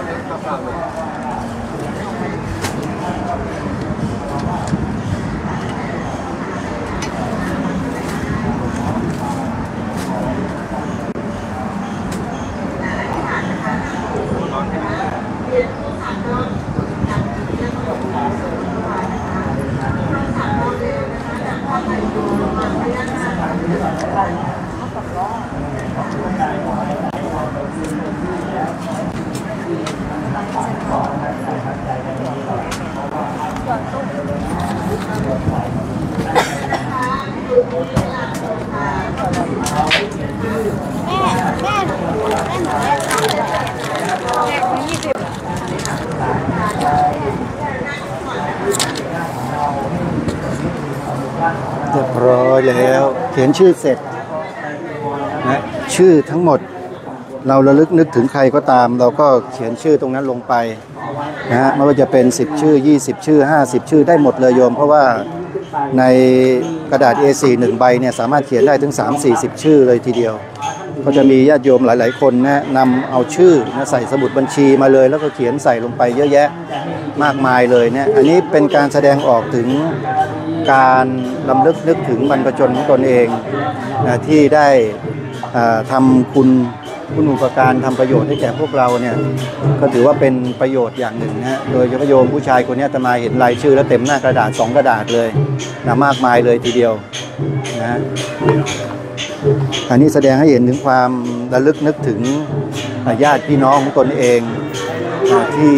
เรียบร้อยแล้วเขียนชื่อเสร็จนะชื่อทั้งหมดเราระลึกนึกถึงใครก็ตามเราก็เขียนชื่อตรงนั้นลงไปนะฮะไม่ว่าจะเป็น10ชื่อ20ชื่อ50ชื่อได้หมดเลยโยมเพราะว่าในกระดาษ A4 1ใบเนี่ยสามารถเขียนได้ถึง3-40ชื่อเลยทีเดียวก็จะมีญาติโยมหลายๆคนนะนำเอาชื่อนะใส่สมุดบัญชีมาเลยแล้วก็เขียนใส่ลงไปเยอะแยะมากมายเลยเนี่ยอันนี้เป็นการแสดงออกถึงการรำลึกนึกถึงบรรพชนของตนเองนะที่ได้ทำคุณอุปการทำประโยชน์ให้แก่พวกเราเนี่ยก็ถือว่าเป็นประโยชน์อย่างหนึ่งนะโดยเฉพาะโยมผู้ชายคนนี้อาตมาเห็นรายชื่อแล้วเต็มหน้ากระดาษ2กระดาษเลยนะมากมายเลยทีเดียวนะอันนี้แสดงให้เห็นถึงความระลึกนึกถึงญาติพี่น้องของตนเองที่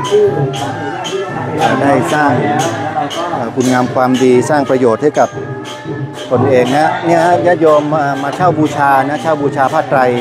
ได้สร้างคุณงามความดีสร้างประโยชน์ให้กับตนเองนะเนี่ยญาติโยมมาเช่าบูชานะเช่าบูชาผ้าไตร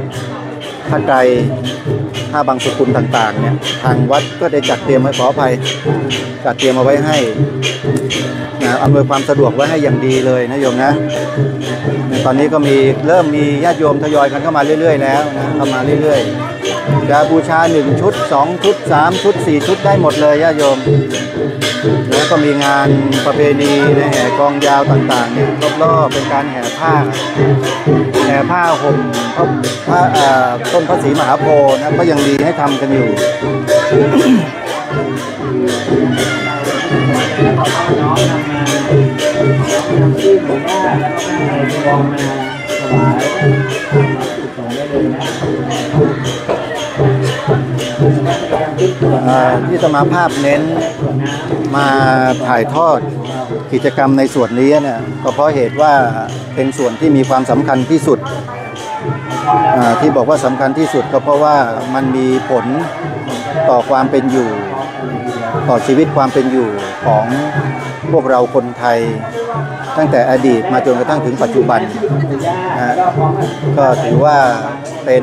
ผ้าบางสกุลต่างๆเนี่ยทางวัดก็ได้จัดเตรียมไว้ขออภัยจัดเตรียมเอาไว้ให้นะอำนวยความสะดวกไว้ให้อย่างดีเลยนะโยมนะตอนนี้ก็เริ่มมีญาติโยมทยอยกันเข้ามาเรื่อยๆแล้วนะเข้ามาเรื่อยๆจะบูชา1ชุด2ชุด3ชุด4ชุดได้หมดเลยญาติโยมแล้วก็มีงานประเพณีแห่กองยาวต่างๆเนี่ยรอบๆเป็นการแห่ผ้าห่มต้นพระศรีมหาโพธิ์นะก็ยังดีให้ทำกันอยู่ที่อาตมาภาพเน้นมาถ่ายทอดกิจกรรมในส่วนนี้เนี่ยก็เพราะเหตุว่าเป็นส่วนที่มีความสำคัญที่สุดที่บอกว่าสำคัญที่สุดก็เพราะว่ามันมีผลต่อความเป็นอยู่ต่อชีวิตความเป็นอยู่ของพวกเราคนไทยตั้งแต่อดีตมาจนกระทั่งถึงปัจจุบันก็ถือว่าเป็น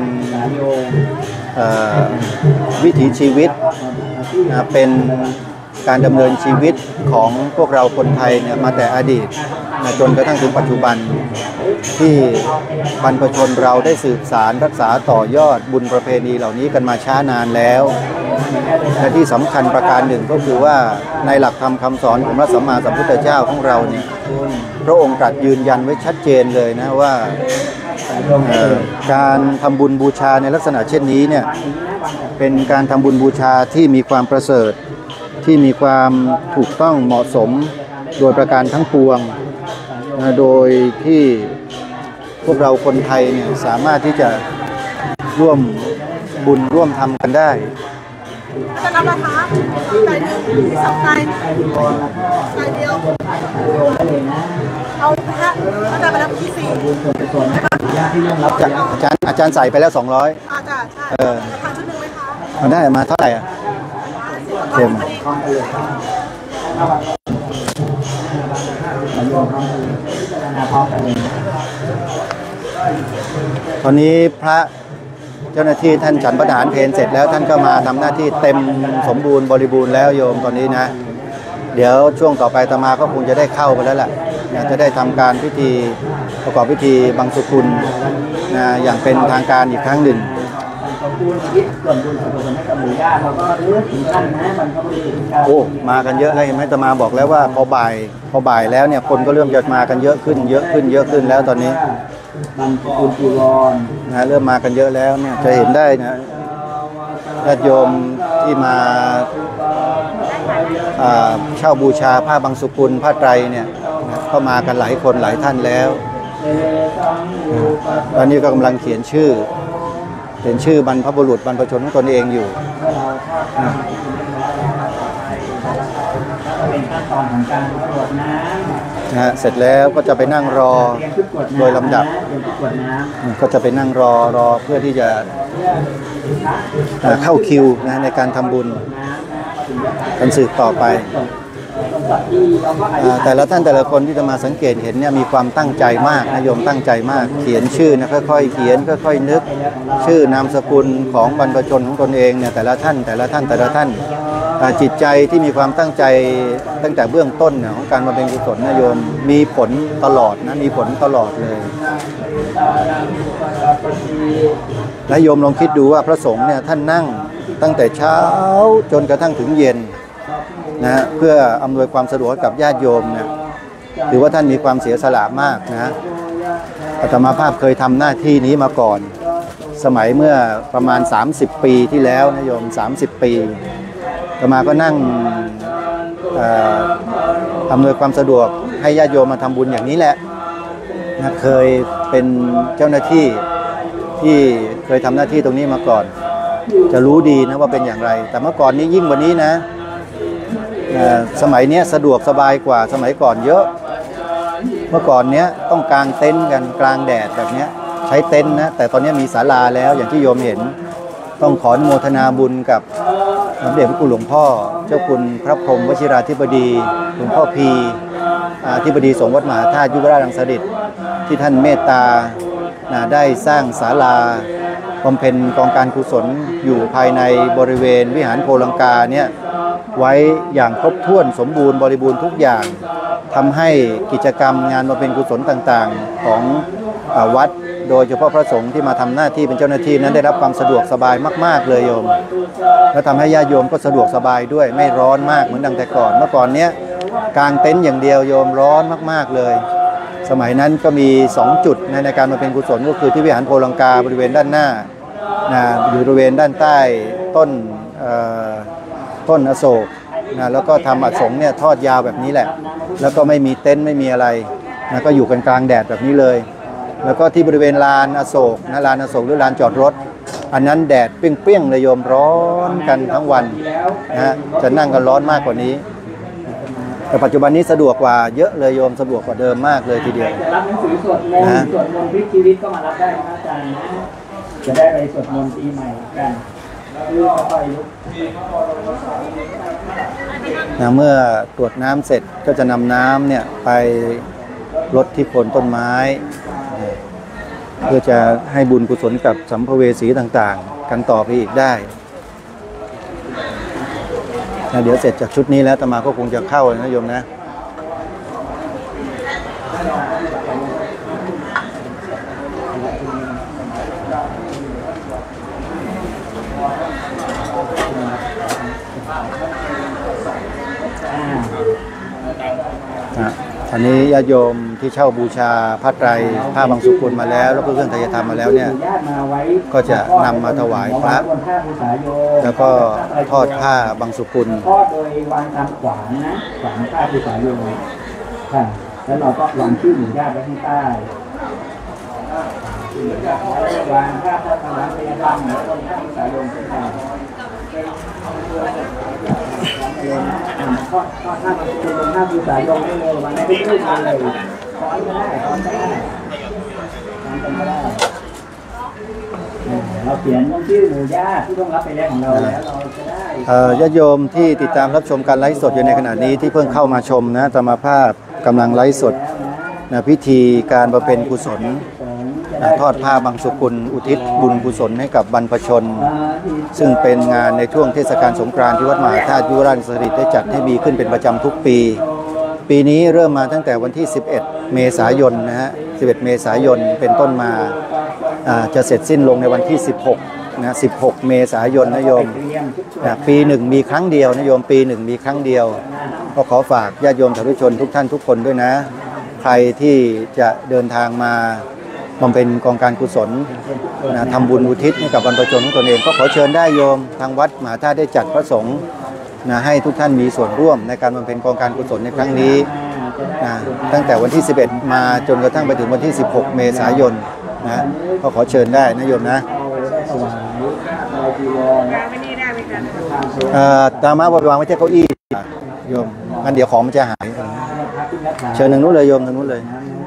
วิถีชีวิตเป็นการดำเนินชีวิตของพวกเราคนไทยเนี่ยมาแต่อดีตจนกระทั่งถึงปัจจุบันที่บรรพชนเราได้สืบสารรักษาต่อยอดบุญประเพณีเหล่านี้กันมาช้านานแล้วและที่สำคัญประการหนึ่งก็คือว่าในหลักธรรมคำสอนของพระสัมมาสัมพุทธเจ้าของเราเนี่ยพระองค์ตรัสยืนยันไว้ชัดเจนเลยนะว่าการทำบุญบูชาในลักษณะเช่นนี้เนี่ยเป็นการทำบุญบูชาที่มีความประเสริฐที่มีความถูกต้องเหมาะสมโดยประการทั้งปวงโดยที่พวกเราคนไทยเนี่ยสามารถที่จะร่วมบุญร่วมทำกันได้จะรับนะคะไก่2ไก่เดียวเอาพระอาจารย์ไปรับที่4 อาจารย์ใส่ไปแล้ว200 อาจารย์ใช่ทานชุดหนึ่งไหมคะเอาได้มาเท่าไหร่เต็มตอนนี้พระเจ้าหน้าที่ท่านฉันพระทหารเพลเสร็จแล้วท่านก็มาทำหน้าที่เต็มสมบูรณ์บริบูรณ์แล้วโยมตอนนี้นะเดี๋ยวช่วงต่อไปอาตมาก็คงจะได้เข้าไปแล้วแหละจะได้ทำการพิธีประกอบพิธีบังสุกุลอย่างเป็นทางการอีกครั้งหนึ่งส่วนบุญส่วนกุศลให้กับหมู่ญาติเราก็เลือกถึงท่านนะบรรพบุรุษโอ้มากันเยอะเลยเห็นไหมอาตมาบอกแล้วว่าพอบ่ายแล้วเนี่ยคนก็เริ่มจะมากันเยอะขึ้นแล้วตอนนี้บรรพบุรุษจีวรเริ่มมากันเยอะแล้วเนี่ยจะเห็นได้นะญาติโยมที่มาเช่าบูชาผ้าบังสุกุลผ้าไตรเนี่ยก็มากันหลายคนหลายท่านแล้วตอนนี้ก็กำลังเขียนชื่อบรรพบุรุษบรรพชนของตนเองอยู่เป็นขั้นตอนของการกรวดน้ำเสร็จแล้วก็จะไปนั่งรอโดยลำดับก็จะไปนั่งรอเพื่อที่จะเข้าคิวในการทำบุญกันสืบต่อไปแต่ละท่านแต่ละคนที่จะมาสังเกตเห็นเนี่ยมีความตั้งใจมากนะโยมตั้งใจมากเขียนชื่อนะค่อยๆเขียนค่อยๆนึกชื่อนามสกุลของบรรพชนของตนเองเนี่ยแต่ละท่านจิตใจที่มีความตั้งใจตั้งแต่เบื้องต้นเนี่ยของการบำเพ็ญกุศลนะโยมมีผลตลอดนะมีผลตลอดเลยและโยมลองคิดดูว่าพระสงฆ์เนี่ยท่านนั่งตั้งแต่เช้าจนกระทั่งถึงเย็นนะเพื่ออำนวยความสะดวกกับญาติโยมเนี่ยถือว่าท่านมีความเสียสละมากนะอาตมาภาพเคยทำหน้าที่นี้มาก่อนสมัยเมื่อประมาณ30 ปีที่แล้วนะโยม30 ปีอาตมาก็นั่งอำนวยความสะดวกให้ญาติโยมมาทำบุญอย่างนี้แหละนะเคยเป็นเจ้าหน้าที่ที่เคยทำหน้าที่ตรงนี้มาก่อนจะรู้ดีนะว่าเป็นอย่างไรแต่เมื่อก่อนนี้ยิ่งกว่านี้นะสมัยนี้สะดวกสบายกว่าสมัยก่อนเยอะเมื่อก่อนเนี้ยต้องกางเต็นท์กันกลางแดดแบบนี้ใช้เต็นท์นะแต่ตอนนี้มีศาลาแล้วอย่างที่โยมเห็นต้องขออนุโมทนาบุญกับสมเด็จพระคุณหลวงพ่อเจ้าคุณพระพรหมวชิราธิบดีหลวงพ่อพีอธิบดีสงฆ์วัดมหาธาตุยุวราชรังสฤษฎิที่ท่านเมตตาได้สร้างศาลาบำเพ็ญกองการกุศลอยู่ภายในบริเวณวิหารโพลังกาเนี่ยไว้อย่างครบถ้วนสมบูรณ์บริบูรณ์ทุกอย่างทำให้กิจกรรมงานบำเพ็ญกุศลต่างๆของวัดโดยเฉพาะพระสงฆ์ที่มาทำหน้าที่เป็นเจ้าหน้าที่นั้นได้รับความสะดวกสบายมากๆเลยโยมและทำให้ญาติโยมก็สะดวกสบายด้วยไม่ร้อนมากเหมือนดังแต่ก่อนเมื่อก่อนเนี้ยกางเต็นท์อย่างเดียวโยมร้อนมากๆเลยสมัยนั้นก็มี2จุดในการมาเป็นกุศลก็คือที่วิหารโพลังกาบริเวณด้านหน้าอยู่บริเวณด้านใต้ต้นอโศกแล้วก็ทำอสงฆ์เนี่ยทอดยาวแบบนี้แหละแล้วก็ไม่มีเต็นท์ไม่มีอะไรก็อยู่กันกลางแดดแบบนี้เลยแล้วก็ที่บริเวณลานอโศกลานอโศกหรือลานจอดรถอันนั้นแดดเปรี้ยงๆเลยโยมร้อนกันทั้งวันจะนั่งกันร้อนมากกว่านี้แต่ปัจจุบันนี้สะดวกกว่าเยอะเลยโยมสะดวกกว่าเดิมมากเลยทีเดียวจะรับหนังสือสวดมนต์พลิกชีวิตก็มารับได้นะอาจารย์นะจะได้ไปสวดมนต์ปีใหม่กันเมื่อตรวจน้ำเสร็จก็จะนำน้ำเนี่ยไปรดที่โคนต้นไม้เพื่อจะให้บุญกุศลกับสัมภเวสีต่างๆกันต่อไปอีกได้เดี๋ยวเสร็จจากชุดนี้แล้วอาตมาก็คงจะเข้านะโยมนะอันนี้ญาติโยมที่เช่าบูชาผ้าไตรผ้าบังสุกุลมาแล้วแล้วก็เครื่องไตรยธรรมมาแล้วเนี่ยก็จะนำมาถวายพระแล้วก็ทอดผ้าบังสุกุลทอดโดยวางตามขวานนะขวานผ้าบูชาโยมค่ะแล้วเราก็วางชื่อหมู่ญาติไว้ข้างใต้วางผ้าทอดถวายไตรยธรรมแล้วก็ผ้าบูชาโยมขึ้นไปทอดผ้าบังสุกุลผ้าบูชาโยมได้เลยวันนี้ไม่ได้เลยขอก็ได้ขอได้เราเขียนชื่อหมู่ญาติที่ต้องรับไปแล้วของเราแล้วเราจะได้ญาติโยมที่ติดตามรับชมการไลฟ์สดอยู่ในขณะนี้ที่เพิ่งเข้ามาชมนะธรรมภาพกำลังไลฟ์สดพิธีการบำเพ็ญกุศลทอดผ้าบางสุกุลอุทิศบุญกุศลให้กับบรรพชนซึ่งเป็นงานในช่วงเทศกาลสงกรานต์ที่วัดมหาธาตุยุวราชสฤษฎิได้จัดให้มีขึ้นเป็นประจำทุกปีปีนี้เริ่มมาตั้งแต่วันที่ 11 เมษายนนะฮะ 11 เมษายนเป็นต้นมาจะเสร็จสิ้นลงในวันที่ 16 นะ 16 เมษายนนะโยมปีหนึ่งมีครั้งเดียวนะโยมปีหนึ่งมีครั้งเดียวก็ขอฝากญาติโยมสาธุชนทุกท่านทุกคนด้วยนะใครที่จะเดินทางมาบำเพ็ญกองการกุศลนะทำบุญอุทิศให้กับบรรพชนของตนเองก็ขอเชิญได้โยมทางวัดมหาธาตุได้จัดพระสงฆ์นะให้ทุกท่านมีส่วนร่วมในการบำเพ็ญกองการกุศลในครั้งนี้นะตั้งแต่วันที่ 11 มาจนกระทั่งไปถึงวันที่ 16 เมษายนนะก็ขอเชิญได้นะโยมนะตามมาบริวางไว้ที่เก้าอี้โยมงั้นเดี๋ยวของมันจะหายเชิญทางนู้นเลยโยมทางนู้นเลย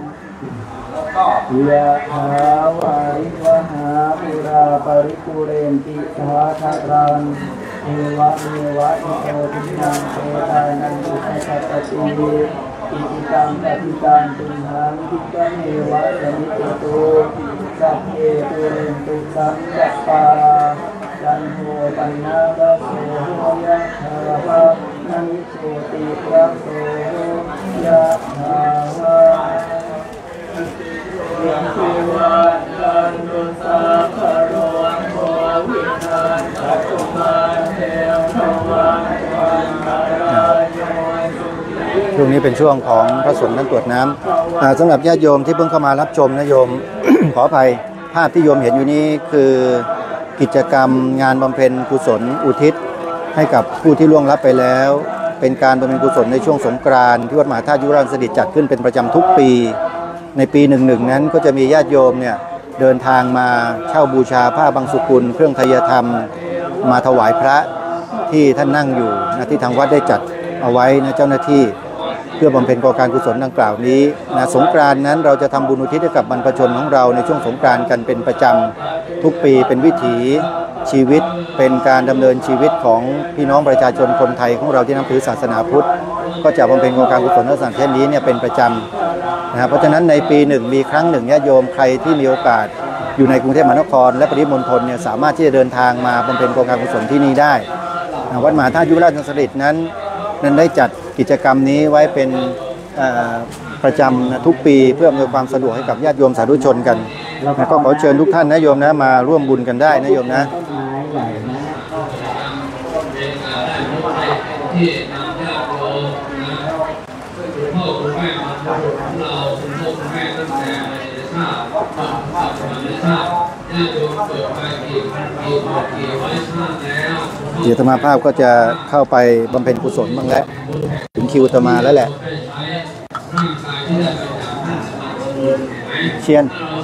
ยะถาวาริวหาปุราปริปุเรนติสาคารังเอวะเมวะอิโตทินังเปตานังอุปสัปปติอิจิตังปฏิตังตุมหังคิปะเมวะสมิจโตสัพเพปุเรนตุสังกปาจันโทปนะระโสยะถาวะนังโสติระโสยะถาวะยังสุวัตตันตุสัพพะโรโควินัสสัตตุมาเทวทวันวันตรายโยช่วงนี้เป็นช่วงของพระสงฆ์นั้นตรวจน้ำสำหรับญาติโยมที่เพิ่งเข้ามารับชมนะโยม ขออภัยภาพที่โยมเห็นอยู่นี้คือกิจกรรมงานบำเพ็ญกุศลอุทิศให้กับผู้ที่ล่วงลับไปแล้วเป็นการบำเพ็ญกุศลในช่วงสงกรานต์ที่วัดมหาธาตุยุวราชสฤษฎิจัดขึ้นเป็นประจำทุกปีในปีหนึ่งนั้นก็จะมีญาติโยมเนี่ยเดินทางมาเช่าบูชาผ้าบางสุกุลเครื่องไทยธรรมมาถวายพระที่ท่านนั่งอยู่นะที่ทางวัดได้จัดเอาไว้นะเจ้าหน้าที่เพื่อบำเพ็ญกองการกุศลดังกล่าวนี้นะสงกรานต์นั้นเราจะทำบุญอุทิศให้กับบรรพชนของเราในช่วงสงกรานต์กันเป็นประจำทุกปีเป็นวิถีชีวิตเป็นการดำเนินชีวิตของพี่น้องประชาชนคนไทยของเราที่นับถือศาสนาพุทธก็จะบำเพ็ญกองการกุศลลักษณะเช่นนี้เนี่ยเป็นประจำนะเพราะฉะนั้นในปีหนึ่งมีครั้งหนึ่งญาติโยมใครที่มีโอกาสอยู่ในกรุงเทพมหานครและปริมณฑลเนี่ยสามารถที่จะเดินทางมาบำเพ็ญกองการกุศลที่นี่ได้วัดมหาธาตุยุวราชสฤษฎินั้นได้จัดกิจกรรมนี้ไว้เป็นประจำนะทุกปีเพื่ออำนวยความสะดวกให้กับญาติโยมสาธุชนกันก็ขอเชิญทุกท่านนะโยมนะมาร่วมบุญกันได้นะโยมนะเดี๋ยวอาตมาภาพก็จะเข้าไปบำเพ็ญกุศลบ้างแล้วถึงคิวอาตมาแล้วแหละเชียน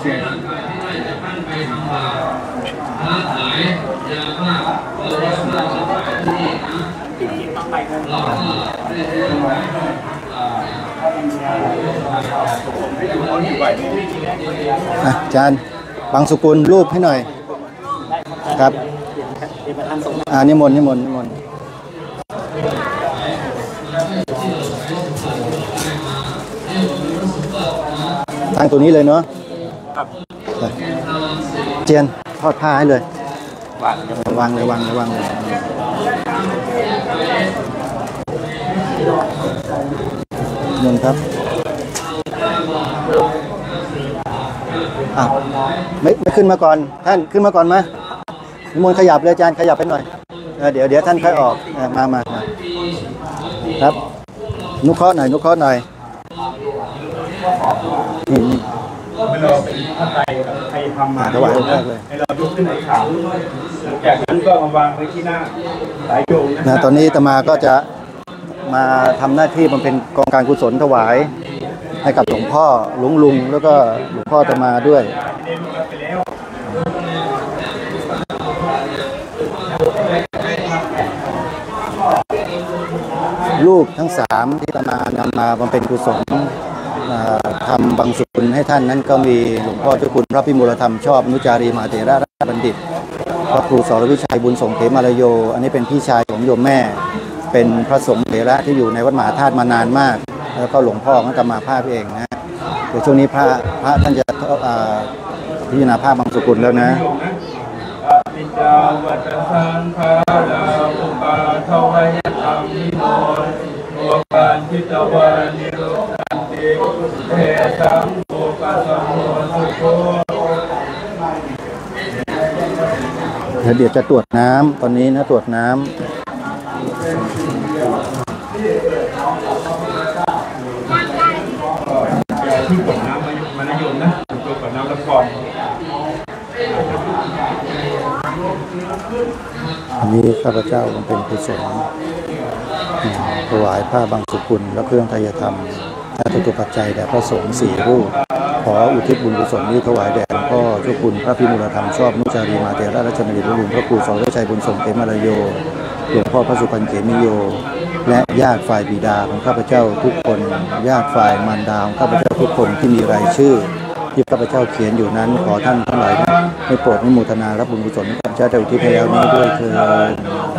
อาจารย์บางสุกุลรูปให้หน่อยครับนิมนต์ตั้งตัวนี้เลยเนาะเจียนทอดผ้าให้เลยวางเลยนนครับไม่ขึ้นมาก่อนท่านขึ้นมาก่อนไหมนิมนต์ขยับเลยอาจารย์ขยับไปหน่อยเดี๋ยวท่านค่อยออกมาครับนุเคราะห์หน่อยไม่เราเป็นผ้าไตรใครทำมาถวายเลยให้เรายกขึ้นในขาจากนั้นก็มาวางไว้ที่หน้าสายโยงนะตอนนี้อาตมาก็จะมาทำหน้าที่บำเพ็ญกองการกุศลถวายให้กับหลวงพ่อลุงแล้วก็หลวงพ่ออาตมาด้วยลูกทั้ง3ที่อาตมานำมาบำเพ็ญกุศลทำบางส่วนให้ท่านนั้นก็มีหลวงพ่อเจ้าคุณพระพิมูลธรรมชอบนุจารีมหาเถระบัณฑิตพระครูสรวิชัยบุญสงฆ์เขมาลโยอันนี้เป็นพี่ชายของโยมแม่เป็นพระสงฆ์เถระที่อยู่ในวัดมหาธาตุมานานมากแล้วก็หลวงพ่อก็จะมาภาพเองนะเดี๋ยวช่วงนี้พระท่านจะพิจารณาภาพบางสกุลแล้วนะปิจาวัตสังขาราอุปาทวยธรรมนิโนตัวการทิตวานิโรธันติเทสังโภกัสโมสุโขเดี๋ยวจะตรวจน้ำตอนนี้นะตรวจน้ำที่กดน้ำมันนิยมนะตัวกดน้ำละก่อนอันนี้ข้าพเจ้าเป็นกุศลถวายผ้าบางสกุลและเครื่องไตรธรรมและตุปัจจัยแด่พระสงฆ์4 รูปขออุทิศบุญกุศลนี้ถวายแด่หลวงพ่อเจ้าคุณพระพิมูลธรรมชอบนุจารีมาเถรราชบัณฑิตหลวงพระครูสรชัยบุญส่งเขมรโยหลวงพ่อพระสุพรรณเขมิโยและญาติฝ่ายบิดาของข้าพเจ้าทุกคนญาติฝ่ายมารดาของข้าพเจ้าทุกคนที่มีรายชื่อที่ข้าพเจ้าเขียนอยู่นั้นขอท่านทั้งหลายให้โปรดอนุโมทนารับบุญกุศลข้าพเจ้าได้อุทิศให้แล้วนี้ด้วยเถิด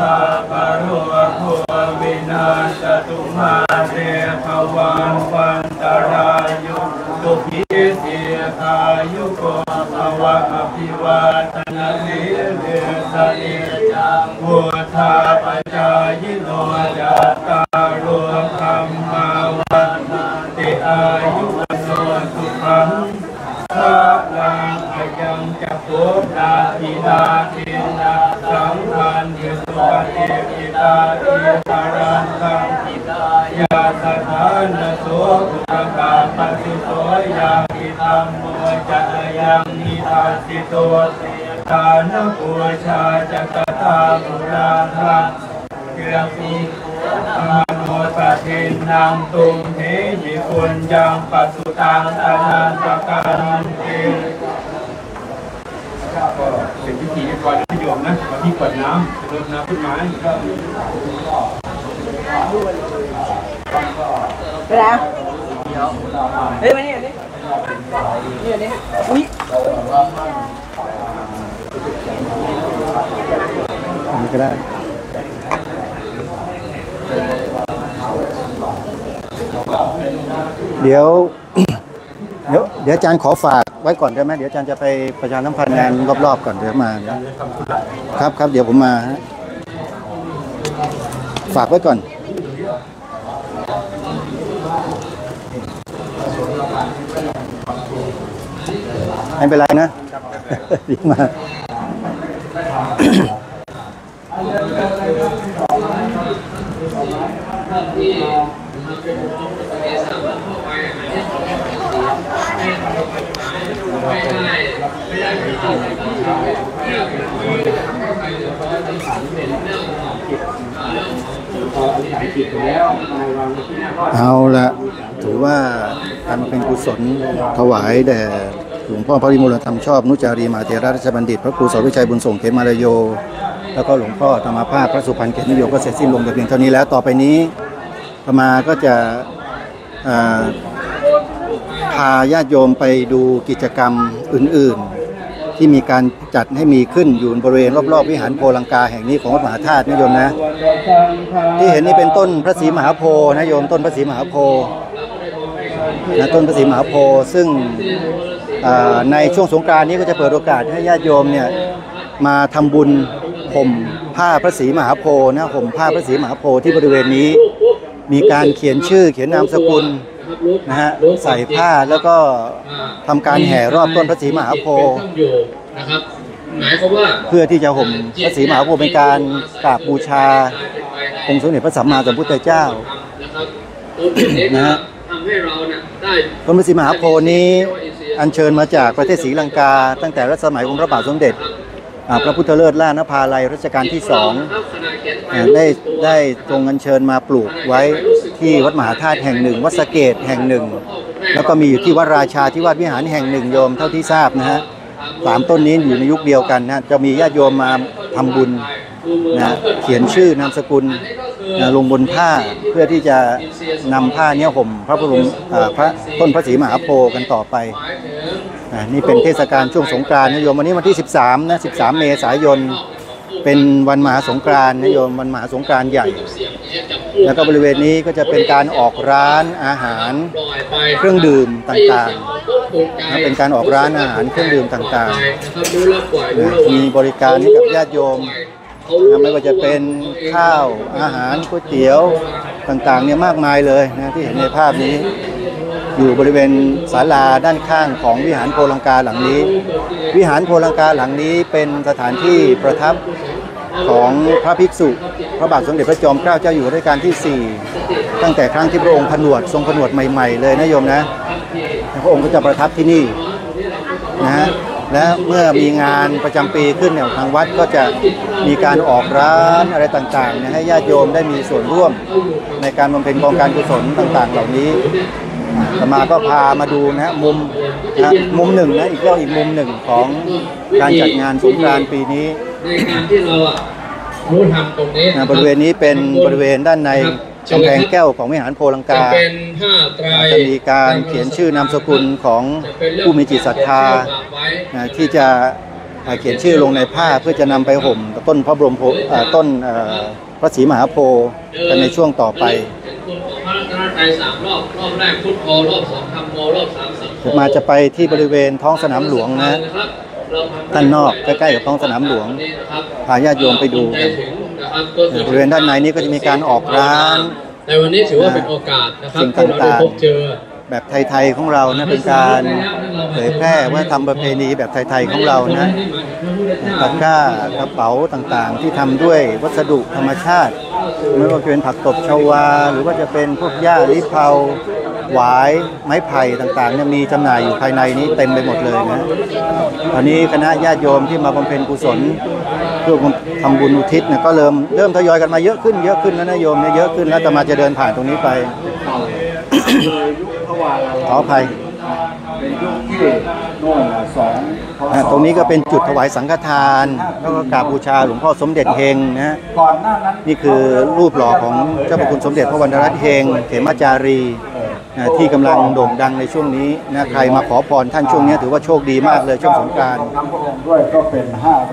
ตุมาเตภวันวันตรายโยสุขีเสียอายุโกภวะอภิวาทนาสิริสนิจังพุทธาปัจจายโนจัตตารวมธรรมาวันติอายุวันโนสุขังพระลังอายังจักขุตาทินาทินาสังฆันเยสุปฏิปิตาทิตารันตังปิตายาสถานโสภุตกาปัสสิโสยาปิตัมโมจัตยังนิทาสิโตทานปูชาจักตาปุราทังเกียรติมโนสถินังตุงเทหิปุญญังปัสสุตังอนันตการเตก็เป็นพิธีเรียบร้อยนะโยมนะมาที่กดน้ำจะรดน้ำต้นไม้ไปแล้วเฮ้ยมานี่นี่นี่อุ้ยอันนี้ก็ได้เดี๋ยวอาจารย์ขอฝากไว้ก่อนได้ไหมเดี๋ยวอาจารย์จะไปประชาสัมพันธ์งานรอบๆก่อนเดี๋ยวมาครับเดี๋ยวผมมาฝากไว้ก่อนไม่เป็นไรนะดีมากเอาละถือว่าการเป็นกุศลถวายแด่หลวงพ่อพระพิมูลธรรมชอบนุจารีมาเถรราชบัณฑิตพระครูสรชัยบุญส่งเขมรโยแล้วก็หลวงพ่อธรรมภาพพระสุพรรณเขมิโยก็เสร็จสิ้นลงแต่เพียงเท่านี้แล้วต่อไปนี้อาตมาก็จะพาญาติโยมไปดูกิจกรรมอื่นๆที่มีการจัดให้มีขึ้นอยู่บริเวณรอบๆวิหารโพลังกาแห่งนี้ของวัดมหาธาตุนะโยมนะที่เห็นนี่เป็นต้นพระศรีมหาโพธิ์นะโยมต้นพระศรีมหาโพธิ์นะต้นพระศรีมหาโพธิ์ซึ่งในช่วงสงกรานต์นี้ก็จะเปิดโอกาสให้ญาติโยมเนี่ยมาทำบุญห่มผ้าพระศรีมหาโพธิ์นะห่มผ้าพระศรีมหาโพธิ์ที่บริเวณนี้มีการเขียนชื่อเขียนนามสกุลนะฮะใส่ผ้าแล้วก็ทำการแห่รอบต้นพระศรีมหาโพธิ์นะครับเพื่อที่จะห่มพระศรีมหาโพธิ์เป็นการกราบบูชาองค์สมเด็จพระสัมมาสัมพุทธเจ้านะฮะต้นพระศรีมหาโพธิ์นี้อัญเชิญมาจากประเทศศรีลังกาตั้งแต่รัชสมัยองค์พระบาทสมเด็จพระพุทธเลิศล่านภาลัยรัชกาลที่2ได้ทรงอัญเชิญมาปลูกไว้ที่วัดมหาธาตุแห่งหนึ่งวัดสะเกษแห่งหนึ่งแล้วก็มีอยู่ที่วัดราชาธิวาสวิหารแห่งหนึ่งโยมเท่าที่ทราบนะฮะ3ต้นนี้อยู่ในยุคเดียวกันนะจะมีญาติโยมมาทำบุญนะเขียนชื่อนามสกุลลงบนผ้าเพื่อที่จะนำผ้านี้ห่มพระบรมต้นพระศรีมหาโพธิ์กันต่อไปนี่เป็นเทศกาลช่วงสงกรานต์นะโยมวันนี้วันที่13นะ13เมษายนเป็นวันมหาสงกรานต์นะโยมวันมหาสงกรานต์ใหญ่แล้วก็บริเวณนี้ก็จะเป็นการออกร้านอาหารเครื่องดื่มต่างๆเป็นการออกร้านอาหารเครื่องดื่มต่างๆมีบริการให้กับญาติโยมไม่ว่าจะเป็นข้าวอาหารก๋วยเตี๋ยวต่างๆเนี่ยมากมายเลยนะที่เห็นในภาพนี้อยู่บริเวณศาลาด้านข้างของวิหารโพลังกาหลังนี้วิหารโพลังกาหลังนี้เป็นสถานที่ประทับของพระภิกษุพระบาทสมเด็จพระจอมเกล้าเจ้าอยู่หัวรัชกาลที่4ตั้งแต่ครั้งที่พระองค์ผนวดทรงผนวดใหม่ๆเลยนะโยมนะพระองค์ก็จะประทับที่นี่นะและเมื่อมีงานประจำปีขึ้นเนี่ยทางวัดก็จะมีการออกร้านอะไรต่างๆให้ญาติโยมได้มีส่วนร่วมในการบำเพ็ญกองการกุศลต่างๆเหล่านี้อาตมาก็พามาดูนะมุมหนึ่งนะอีกมุมหนึ่งของการจัดงานสงกรานต์ปีนี้ในการที่เรารู้ทำตรงนี้บริเวณนี้เป็นบริเวณด้านในกำแพงแก้วของวิหารโพลังกาจะมีการเขียนชื่อนามสกุลของผู้มีจิตศรัทธาที่จะเขียนชื่อลงในผ้าเพื่อจะนำไปห่มต้นพระบรมต้นพระศรีมหาโพธิ์กันในช่วงต่อไปมาจะไปที่บริเวณท้องสนามหลวงนะด้านนอกใกล้ๆกับท้องสนามหลวงพาญาติโยมไปดูบริเวณด้านในนี้ก็จะมีการออกร้านในวันนี้ถือว่าเป็นโอกาสนะครับสิ่งต่างๆแบบไทยๆของเรานะเป็นการเผยแพร่วัฒนธรรมประเพณีแบบไทยๆของเรานะตะกร้ากระเป๋าต่างๆที่ทำด้วยวัสดุธรรมชาติไม่ว่าจะเป็นผักตบชวาหรือว่าจะเป็นพวกหญ้าลิเผาหวายไม้ไผ่ต่างๆเนี่ยมีจำหน่ายอยู่ภายในนี้เต็มไปหมดเลยนะตอนนี้คณะญาติโยมที่มาบำเพ็ญกุศลเพื่อทำบุญอุทิศเนี่ยก็เริ่มทยอยกันมาเยอะขึ้นแล้วนะโยมเนี่ยเยอะขึ้นแล้วแต่มาจะเดินผ่านตรงนี้ไปขออภัยตรงนี้ก็เป็นจุดถวายสังฆทานแล้วก็กราบบูชาหลวงพ่อสมเด็จเฮงนะนี่คือรูปหล่อของเจ้าพระคุณสมเด็จพระวรรณรัตน์เฮงเขมจารีที่กำลังโด่งดังในช่วงนี้นะใครมาขอพรท่านช่วงนี้ถือว่าโชคดีมากเลยช่วงสงกรานต์ด้วยก็เป็น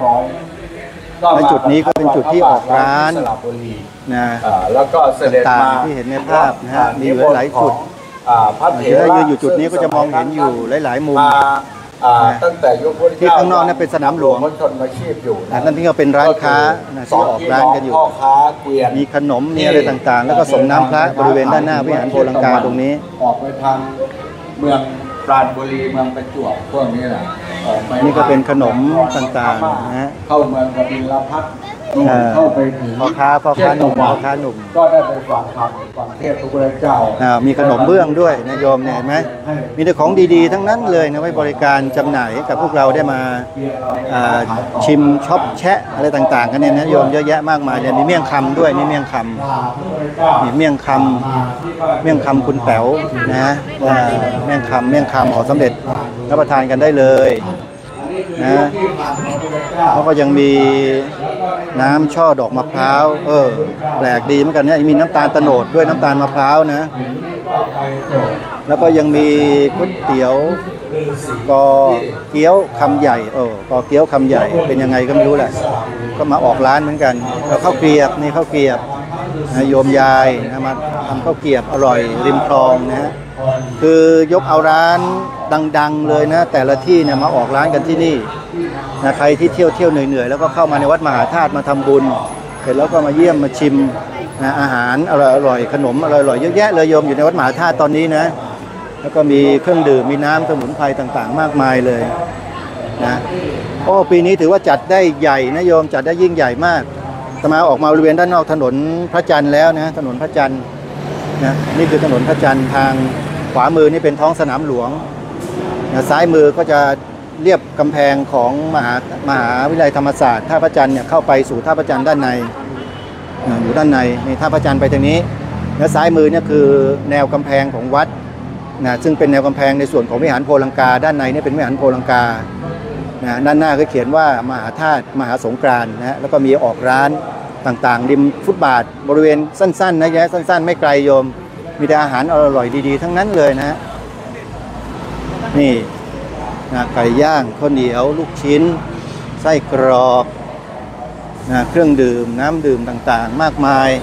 500 ในจุดนี้ก็เป็นจุดที่ออกร้านนะแล้วก็เสด็จมาที่เห็นในภาพนะฮะมีหลายจุดถ้ายืนอยู่จุดนี้ก็จะมองเห็นอยู่หลายๆมุมตั้งแต่ยุคที่ข้างนอกนั่นเป็นสนามหลวงนั่นที่ก็เป็นร้านค้าที่ออกร้านกันอยู่มีขนมมีอะไรต่างๆแล้วก็ส่งน้ำพระบริเวณด้านหน้าวิหารโพลังกาตรงนี้ออกไปทางเมืองปราณบุรีเมืองประจวบพวกนี้แหละนี่ก็เป็นขนมต่างๆนะฮะเข้าเมืองกบิลพัสเข้าไปถึงพ่อค้าหนุ่มก็ได้ไปฟังธรรมฟังเทศน์พระพุทธเจ้ามีขนมเบื้องด้วยนะโยมเนี่ยเห็นไหมมีแต่ของดีๆทั้งนั้นเลยนะไว้บริการจำหน่ายกับพวกเราได้มาชิมช็อปแชะอะไรต่างๆกันเนี่ยนะโยมเยอะแยะมากมายเนี่ยมีเมี่ยงคำด้วยนี่เมี่ยงคำมีเมี่ยงคำคุณแป๋วนะเมี่ยงคำขอสำเร็จรับประทานกันได้เลยนะเขาก็ยังมีน้ำช่อดอกมะพร้าวแปลกดีเหมือนกันเนี่ยมีน้ำตาลโตนดด้วยน้ำตาลมะพร้าวนะแล้วก็ยังมีก๋วยเตี๋ยวกอเกี๊ยวคำใหญ่กอเกี๊ยวคำใหญ่เป็นยังไงก็ไม่รู้แหละก็มาออกร้านเหมือนกันแล้วข้าวเกรียบนี่ข้าวเกรียบโยมยายนะมาทำข้าวเกรียบอร่อยริมคลองนะฮะคือยกเอาร้านดังๆเลยนะแต่ละที่เนี่ยมาออกร้านกันที่นี่นะใครที่เที่ยวเหนื่อยๆแล้วก็เข้ามาในวัดมหาธาตุมาทำบุญเสร็จแล้วก็มาเยี่ยมมาชิมนะอาหารอร่อยขนมอร่อยเยอะแยะเลยโยมอยู่ในวัดมหาธาตุตอนนี้นะแล้วก็มีเครื่องดื่มมีน้ำสมุนไพรต่างๆมากมายเลยนะปีนี้ถือว่าจัดได้ใหญ่นะโยมจัดได้ยิ่งใหญ่มากอาตมาออกมาบริเวณด้านนอกถนนพระจันทร์แล้วนะถนนพระจันทร์นะนี่คือถนนพระจันทร์ทางขวามือนี่เป็นท้องสนามหลวงนะซ้ายมือก็จะเรียบกำแพงของมหาวิทยาลัยธรรมศาสตร์ท่าพระจันทร์เนี่ยเข้าไปสู่ท่าพระจันทร์ด้านในอยู่ด้านในนี่ท่าพระจันทร์ไปทางนี้และซ้ายมือเนี่ยคือแนวกำแพงของวัดนะซึ่งเป็นแนวกำแพงในส่วนของวิหารโพลังกาด้านในนี่เป็นวิหารโพลังกานะด้านหน้าก็เขียนว่ามหาธาตุมหาสงกรานต์นะแล้วก็มีออกร้านต่างๆริมฟุตบาทบริเวณสั้นๆนะแย่สั้นๆไม่ไกลโยมมีแต่อาหารอร่อยดีๆทั้งนั้นเลยนะนี่นะไก่ย่างข้าวเหนียวลูกชิ้นไส้กรอกนะเครื่องดื่มน้ำดื่มต่างๆมากมาย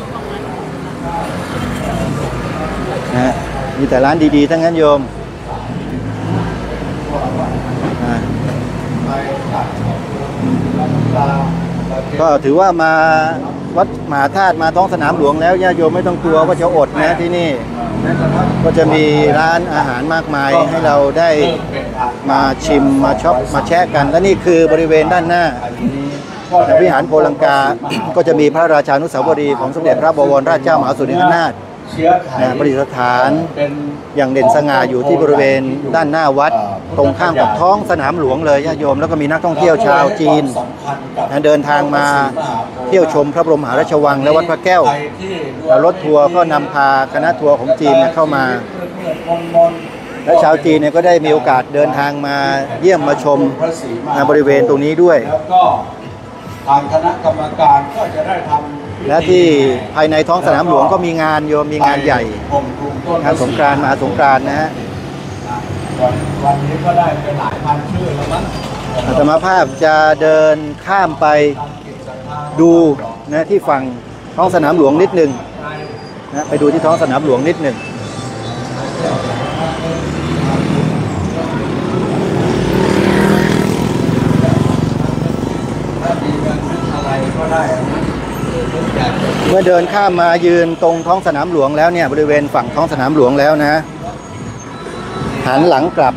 นะมีแต่ร้านดีๆทั้งนั้นโยมก็ถือว่ามาวัดมหาธาตุมาท้องสนามหลวงแล้วญาติโยมไม่ต้องกลัวว่าจะอดนะที่นี่ก็จะมีร้านอาหารมากมายให้เราได้มาชิมมาช็อปมาแชะกันและนี่คือบริเวณด้านหน้าวิหารโพลังกาก็จะมีพระราชานุสาวรีย์ของสมเด็จพระบวรราชเจ้ามหาสุรินทรนาถประดิษฐานอย่างเด่นสง่าอยู่ที่บริเวณด้านหน้าวัดตรงข้ามกับท้องสนามหลวงเลยญาติโยมแล้วก็มีนักท่องเที่ยวชาวจีนเดินทางมาเที่ยวชมพระบรมมหาราชวังและวัดพระแก้วรถทัวร์ก็นำพาคณะทัวร์ของจีนเข้ามาและชาวจีนก็ได้มีโอกาสเดินทางมาเยี่ยมมาชมบริเวณตรงนี้ด้วยทางคณะกรรมการก็จะได้ทำและที่ภายในท้องสนามหลวงก็มีงานโยมมีงานใหญ่งานสงกรานต์มหาสงกรานต์นะฮะวันนี้ก็ได้เป็นหลายพันชื่อแล้วมั้งอาตมาภาพจะเดินข้ามไปดูนะที่ฝั่งท้องสนามหลวงนิดหนึ่งนะไปดูที่ท้องสนามหลวงนิดหนึ่งเมื่อเดินข้ามมายืนตรงท้องสนามหลวงแล้วเนี่ยบริเวณฝั่งท้องสนามหลวงแล้วนะหันหลังกลับ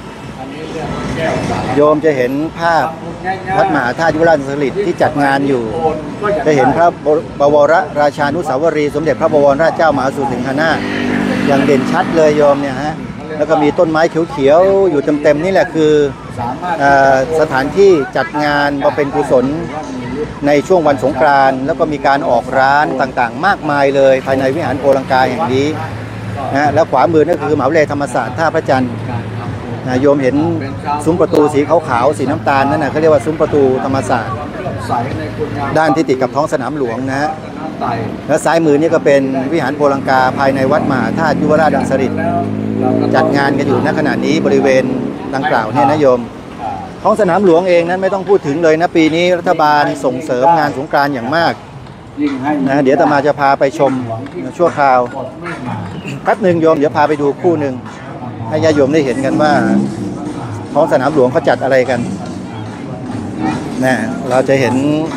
โยมจะเห็นภาพวัดมหาธาตุยุวราชสฤษดิ์ที่จัดงานอยู่จะเห็นพระบวรราชานุสาวรีย์สมเด็จพระบวรราชเจ้ามหาสุรินทรนาถอย่างเด่นชัดเลยโยมเนี่ยฮะแล้วก็มีต้นไม้เขียวๆอยู่เต็มๆนี่แหละคือสถานที่จัดงานบำเพ็ญกุศลในช่วงวันสงกรานต์แล้วก็มีการออกร้านต่างๆมากมายเลยภายในวิหารโพลังกาแห่งนี้นะแล้วขวามือนั่นคือมหาวิทยาลัยธรรมศาสตร์ท่าพระจันทร์โยมเห็นซุ้มประตูสีขาวๆสีน้ำตาลนั่นนะเขาเรียกว่าซุ้มประตูธรรมศาสตร์ด้านที่ติดกับท้องสนามหลวงนะฮะและซ้ายมือนี่ก็เป็นวิหารโพลังกาภายในวัดมหาธาตุยุวราชดังสฤษดิ์จัดงานกันอยู่ณขณะนี้บริเวณดังกล่าวเนี่ยนะโยมท้องสนามหลวงเองนั้นไม่ต้องพูดถึงเลยนะปีนี้รัฐบาลส่งเสริมงานสงกรานต์อย่างมากนะเดี๋ยวอาตมาจะพาไปชมชั่วคราวแป๊บหนึ่งโยมเดี๋ยวพาไปดูคู่หนึ่งให้ญาติโยมได้เห็นกันว่าท้องสนามหลวงเขาจัดอะไรกันนะเราจะเห็น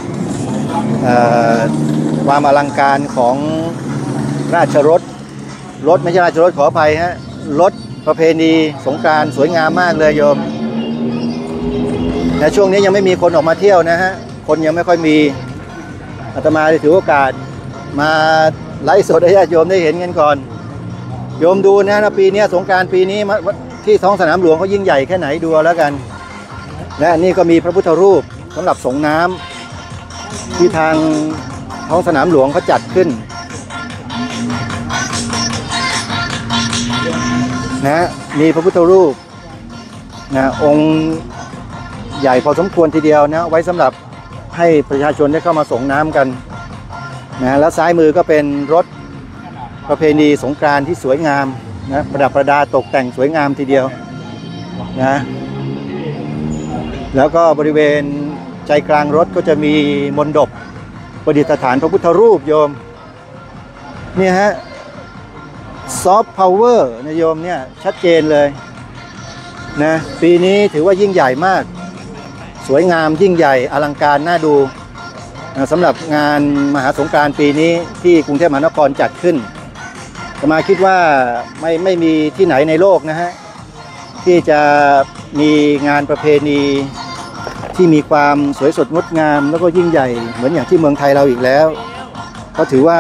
ความอลังการของราชรถไม่ใช่ราชรถขออภัยฮะรถประเพณีสงกรานต์สวยงามมากเลยโยมแต่ช่วงนี้ยังไม่มีคนออกมาเที่ยวนะฮะคนยังไม่ค่อยมีอาตมาได้ถือโอกาสมาไลฟ์สดให้ญาติโยมได้เห็นกันก่อนโยมดูนะปีนี้สงกรานต์ปีนี้ที่ท้องสนามหลวงเขายิ่งใหญ่แค่ไหนดูแล้วกันและนี่ก็มีพระพุทธรูปสำหรับส่งน้ำที่ทางท้องสนามหลวงเขาจัดขึ้นนะมีพระพุทธรูปนะองค์ใหญ่พอสมควรทีเดียวนะไว้สำหรับให้ประชาชนได้เข้ามาส่งน้ำกันนะแล้วซ้ายมือก็เป็นรถประเพณีสงกรานต์ที่สวยงามนะประดับประดาตกแต่งสวยงามทีเดียวนะแล้วก็บริเวณใจกลางรถก็จะมีมณฑปประดิษฐานพระพุทธรูปโยมเนี่ยฮะซอฟต์พาวเวอร์นะโยมเนี่ยชัดเจนเลยนะปีนี้ถือว่ายิ่งใหญ่มากสวยงามยิ่งใหญ่อลังการน่าดูนะสำหรับงานมหาสงกรานต์ปีนี้ที่กรุงเทพมหานครจัดขึ้นอาตมาคิดว่าไม่มีที่ไหนในโลกนะฮะที่จะมีงานประเพณีที่มีความสวยสดงดงามแล้วก็ยิ่งใหญ่เหมือนอย่างที่เมืองไทยเราอีกแล้วก็ถือว่า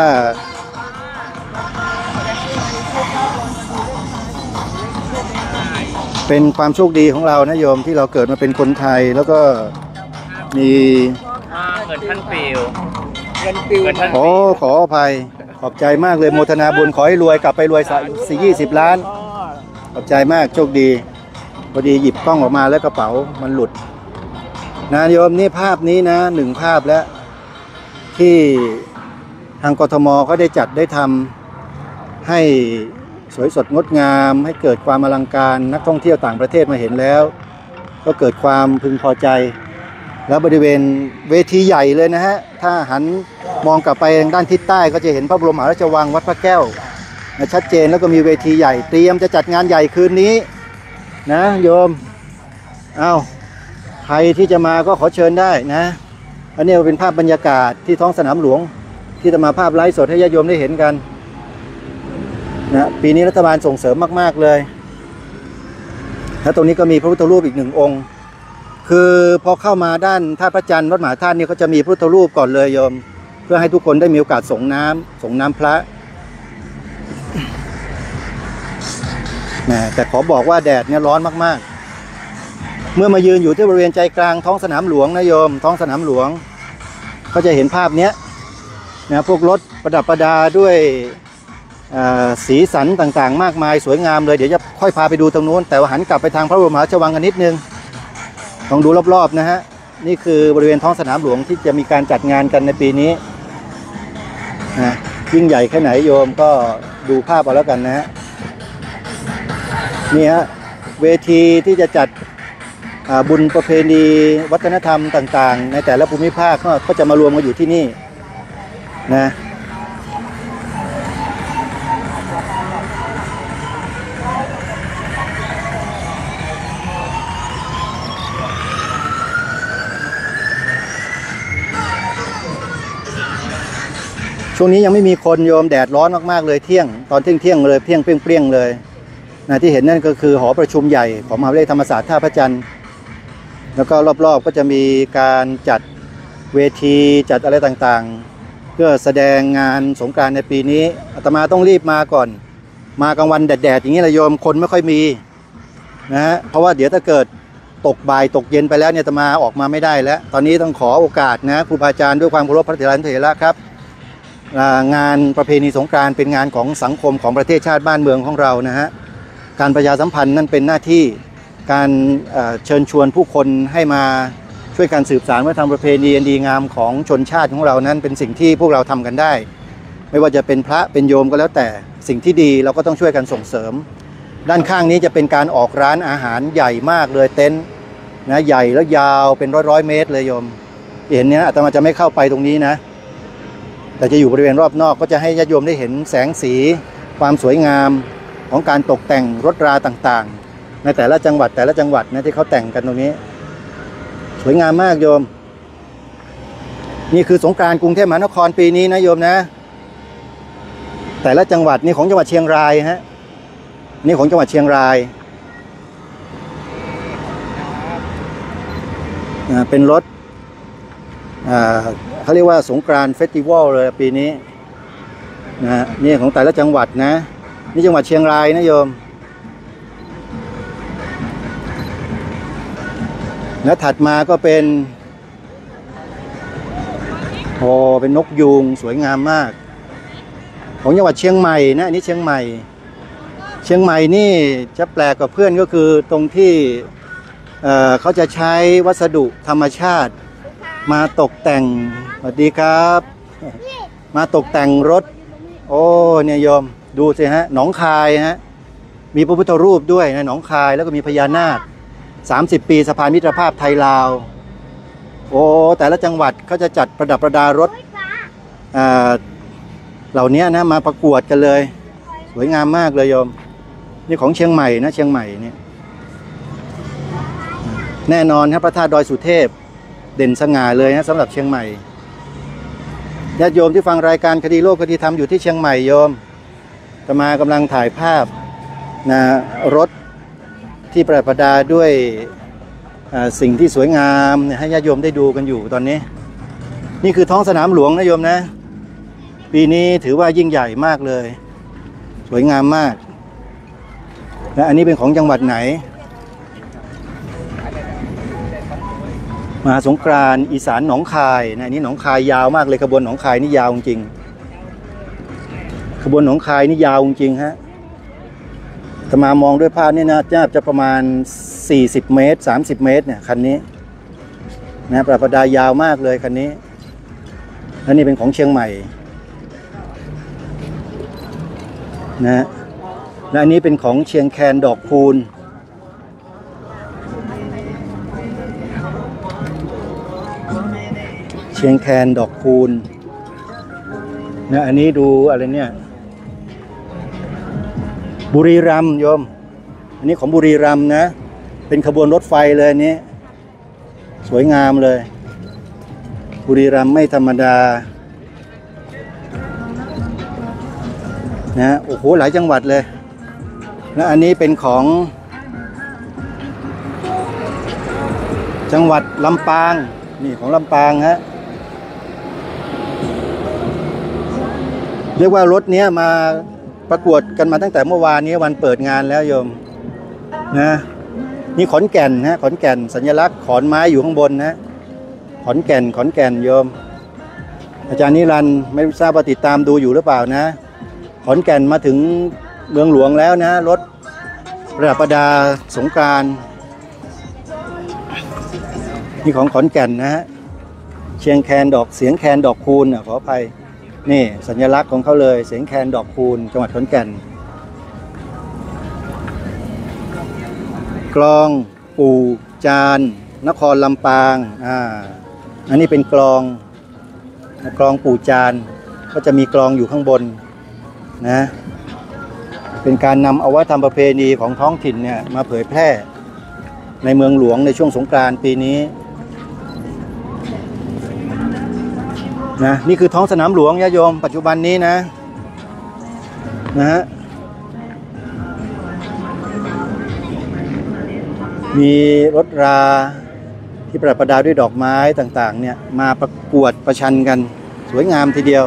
เป็นความโชคดีของเรานะโยมที่เราเกิดมาเป็นคนไทยแล้วก็มีเงินท่านปิวขออภัยขอบใจมากเลยโมทนาบุญขอให้รวยกลับไปรวย20 ล้านขอบใจมากโชคดีพอดีหยิบกล้องออกมาแล้วกระเป๋ามันหลุดนะโยมนี่ภาพนี้นะ1ภาพแล้วที่ทางกทมเขาได้จัดได้ทำให้สวยสดงดงามให้เกิดความอลังการนักท่องเที่ยวต่างประเทศมาเห็นแล้วก็เกิดความพึงพอใจแล้วบริเวณเวทีใหญ่เลยนะฮะถ้าหันมองกลับไปทางด้านทิศใต้ก็จะเห็นพระบรมมหาราชวังวัดพระแก้วชัดเจนแล้วก็มีเวทีใหญ่เตรียมจะจัดงานใหญ่คืนนี้นะโยมใครที่จะมาก็ขอเชิญได้นะอันนี้เป็นภาพบรรยากาศที่ท้องสนามหลวงที่จะมาภาพไลฟ์สดให้ญาติโยมได้เห็นกันนะปีนี้รัฐบาลส่งเสริมมากๆเลยและตรงนี้ก็มีพระพุทธรูปอีก1 องค์คือพอเข้ามาด้านท่าพระจันทร์วัดมหาธาตุนี่เขาจะมีพระพุทธรูปก่อนเลยโยมเพื่อให้ทุกคนได้มีโอกาสส่งน้ำพระแต่ขอบอกว่าแดดเนี่ยร้อนมากๆเมื่อมายืนอยู่ที่บริเวณใจกลางท้องสนามหลวงนะโยมท้องสนามหลวงก็จะเห็นภาพนี้นะพวกรถประดับประดาด้วยสีสันต่างๆมากมายสวยงามเลยเดี๋ยวจะค่อยพาไปดูตรงนู้นแต่ว่าหันกลับไปทางพระบรมมหาราชวังกันนิดนึงลองดูรอบๆนะฮะนี่คือบริเวณท้องสนามหลวงที่จะมีการจัดงานกันในปีนี้นะยิ่งใหญ่แค่ไหนโยมก็ดูภาพเอาแล้วกันนะฮะนี่ฮะเวทีที่จะจัดบุญประเพณีวัฒนธรรมต่างๆในแต่ละภูมิภาคก็จะมารวมกันอยู่ที่นี่นะช่วงนี้ยังไม่มีคนโยมแดดร้อนมากๆเลยตอนเที่ยงเลยเปรี้ยงเลยนะที่เห็นนั่นก็คือหอประชุมใหญ่ของมหาวิทยาลัยธรรมศาสตร์ท่าพระจันทร์แล้วก็รอบๆก็จะมีการจัดเวทีจัดอะไรต่างๆเพื่อแสดงงานสงกรานต์ในปีนี้อาตมาต้องรีบมาก่อนมากลางวันแดดๆอย่างนี้แหละโยมคนไม่ค่อยมีนะฮะเพราะว่าเดี๋ยวถ้าเกิดตกบ่ายตกเย็นไปแล้วเนี่ยอาตมาออกมาไม่ได้แล้วตอนนี้ต้องขอโอกาสนะครูบาอาจารย์ด้วยความเคารพพระเถรเถระครับงานประเพณีสงกรานต์เป็นงานของสังคมของประเทศชาติบ้านเมืองของเรานะฮะการประชาสัมพันธ์นั่นเป็นหน้าที่การเชิญชวนผู้คนให้มาช่วยกันสืบสานวัฒนธรรมประเพณีอันดีงามของชนชาติของเรานั้นเป็นสิ่งที่พวกเราทำกันได้ไม่ว่าจะเป็นพระเป็นโยมก็แล้วแต่สิ่งที่ดีเราก็ต้องช่วยกันส่งเสริมด้านข้างนี้จะเป็นการออกร้านอาหารใหญ่มากเลยเต็นท์นะใหญ่แล้วยาวเป็นร้อยเมตรเลยโยมเห็นเนี้ยอาตมาจะไม่เข้าไปตรงนี้นะแต่จะอยู่บริเวณรอบนอกก็จะให้ญาติโยมได้เห็นแสงสีความสวยงามของการตกแต่งรถราต่างๆในแต่ละจังหวัดนะที่เขาแต่งกันตรงนี้สวยงามมากโยมนี่คือสงกรานต์กรุงเทพมหานครปีนี้นะโยมนะแต่ละจังหวัดนี่ของจังหวัดเชียงรายฮะนี่ของจังหวัดเชียงรายเป็นรถเขาเรียกว่าสงกรานต์เฟสติวัลเลยปีนี้นะนี่ของแต่ละจังหวัดนะนี่จังหวัดเชียงรายนะโยมแล้วถัดมาก็เป็นเป็นนกยูงสวยงามมากของจังหวัดเชียงใหม่นะอันนี้เชียงใหม่นี่จะแปลกกว่าเพื่อนก็คือตรงที่เขาจะใช้วัสดุธรรมชาติมาตกแต่งสวัสดีครับมาตกแต่งรถเนี่ยโยมดูสิฮะหนองคายฮะมีพระพุทธรูปด้วยนะหนองคายแล้วก็มีพญานาค30 ปีสะพานมิตรภาพไทยลาวแต่ละจังหวัดเขาจะจัดประดับประดารถเหล่านี้นะมาประกวดกันเลยสวยงามมากเลยโยมนี่ของเชียงใหม่นะเชียงใหม่เนี่ยแน่นอนครับพระธาตุดอยสุเทพเด่นสง่าเลยนะสำหรับเชียงใหม่ญาติโยมที่ฟังรายการคดีโลกคดีธรรมอยู่ที่เชียงใหม่โยมอาตมากำลังถ่ายภาพนะรถที่ประดับประดาด้วยสิ่งที่สวยงามให้ญาติโยมได้ดูกันอยู่ตอนนี้นี่คือท้องสนามหลวงนะโยมนะปีนี้ถือว่ายิ่งใหญ่มากเลยสวยงามมากและอันนี้เป็นของจังหวัดไหนมหาสงกรานต์อีสานหนองคายนะนี่หนองคายยาวมากเลยขบวนหนองคายนี่ยาวจริงขบวนหนองคายนี่ยาวจริงฮะถ้ามามองด้วยภาพนี่นะจะประมาณ40 เมตร30 เมตรเนี่ยคันนี้นะประดับประดายาวมากเลยคันนี้และนี่เป็นของเชียงใหม่นะและอันนี้เป็นของเชียงแคนดอกคูณเชียงแคนดอกคูณนะอันนี้ดูอะไรเนี่ยบุรีรัมย์โยมอันนี้ของบุรีรัมย์นะเป็นขบวนรถไฟเลยอันนี้สวยงามเลยบุรีรัมย์ไม่ธรรมดานะโอ้โหหลายจังหวัดเลยและอันนี้เป็นของจังหวัดลำปางนี่ของลำปางฮะเรียกว่ารถเนี้ยมาประกวดกันมาตั้งแต่เมื่อวานนี้วันเปิดงานแล้วโยมนะนี่ขอนแก่นนะขอนแก่นสัญลักษณ์ขอนไม้อยู่ข้างบนนะขอนแก่นโยมอาจารย์นิรันดร์ไม่ทราบว่าติดตามดูอยู่หรือเปล่านะขอนแก่นมาถึงเมืองหลวงแล้วนะรถประดับประดาสงกรานต์นี่ของขอนแก่นนะฮะเสียงแคนดอกคูณขออภัยนี่สัญลักษณ์ของเขาเลยเสียงแคนดอกคูณจังหวัดขอนแก่นกลองปู่จานนครลำปางอันนี้เป็นกลองปู่จานก็จะมีกลองอยู่ข้างบนนะเป็นการนำเอาวัฒนธรรมประเพณีของท้องถิ่นเนี่ยมาเผยแพร่ในเมืองหลวงในช่วงสงกรานต์ปีนี้นะนี่คือท้องสนามหลวงญาติโยมปัจจุบันนี้นะฮะมีรถราที่ประดับประดาด้วยดอกไม้ต่างๆเนี่ยมาประกวดประชันกันสวยงามทีเดียว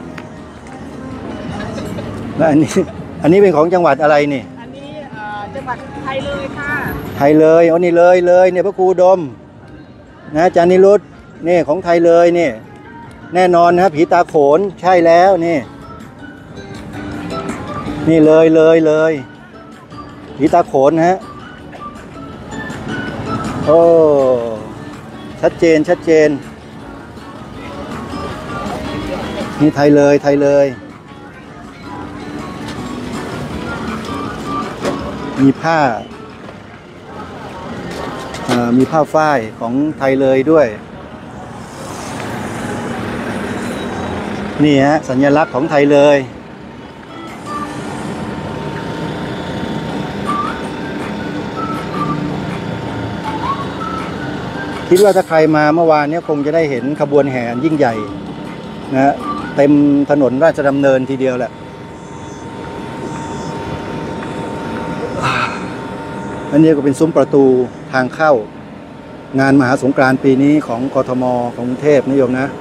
และอันนี้เป็นของจังหวัดอะไรนี่อันนี้จังหวัดไทยเลยค่ะไทยเลยอ๋อนี่เลยเนี่ยพระครูดมนะอาจารย์นิรุตนี่ของไทยเลยนี่แน่นอนนะผีตาโขนใช่แล้วนี่เลยผีตาโขนฮะโอ้ชัดเจนนี่ไทยเลยมีผ้าฝ้ายของไทยเลยด้วยนี่ฮะสัญลักษณ์ของไทยเลยคิดว่าถ้าใครมาเมื่อวานนี้คงจะได้เห็นขบวนแห่ยิ่งใหญ่นะเต็มถนนราชดำเนินทีเดียวแหละอันนี้ก็เป็นซุ้มประตูทางเข้างานมหาสงกรานต์ปีนี้ของกทมของกรุงเทพนิยมนะ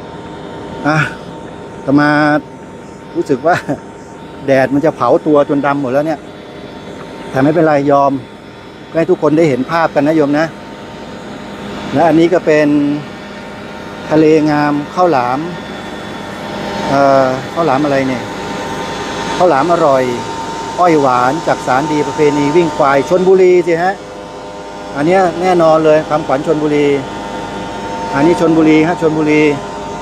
แต่มารู้สึกว่าแดดมันจะเผาตัวจนดำหมดแล้วเนี่ยแต่ไม่เป็นไรยอมให้ทุกคนได้เห็นภาพกันนะโยมนะและอันนี้ก็เป็นทะเลงามข้าวหลามอะไรเนี่ยข้าวหลามอร่อยอ้อยหวานจากสารดีประเพณีวิ่งควายชลบุรีสิฮะอันนี้แน่นอนเลยคำขวัญชลบุรีอันนี้ชลบุรีฮะชลบุรี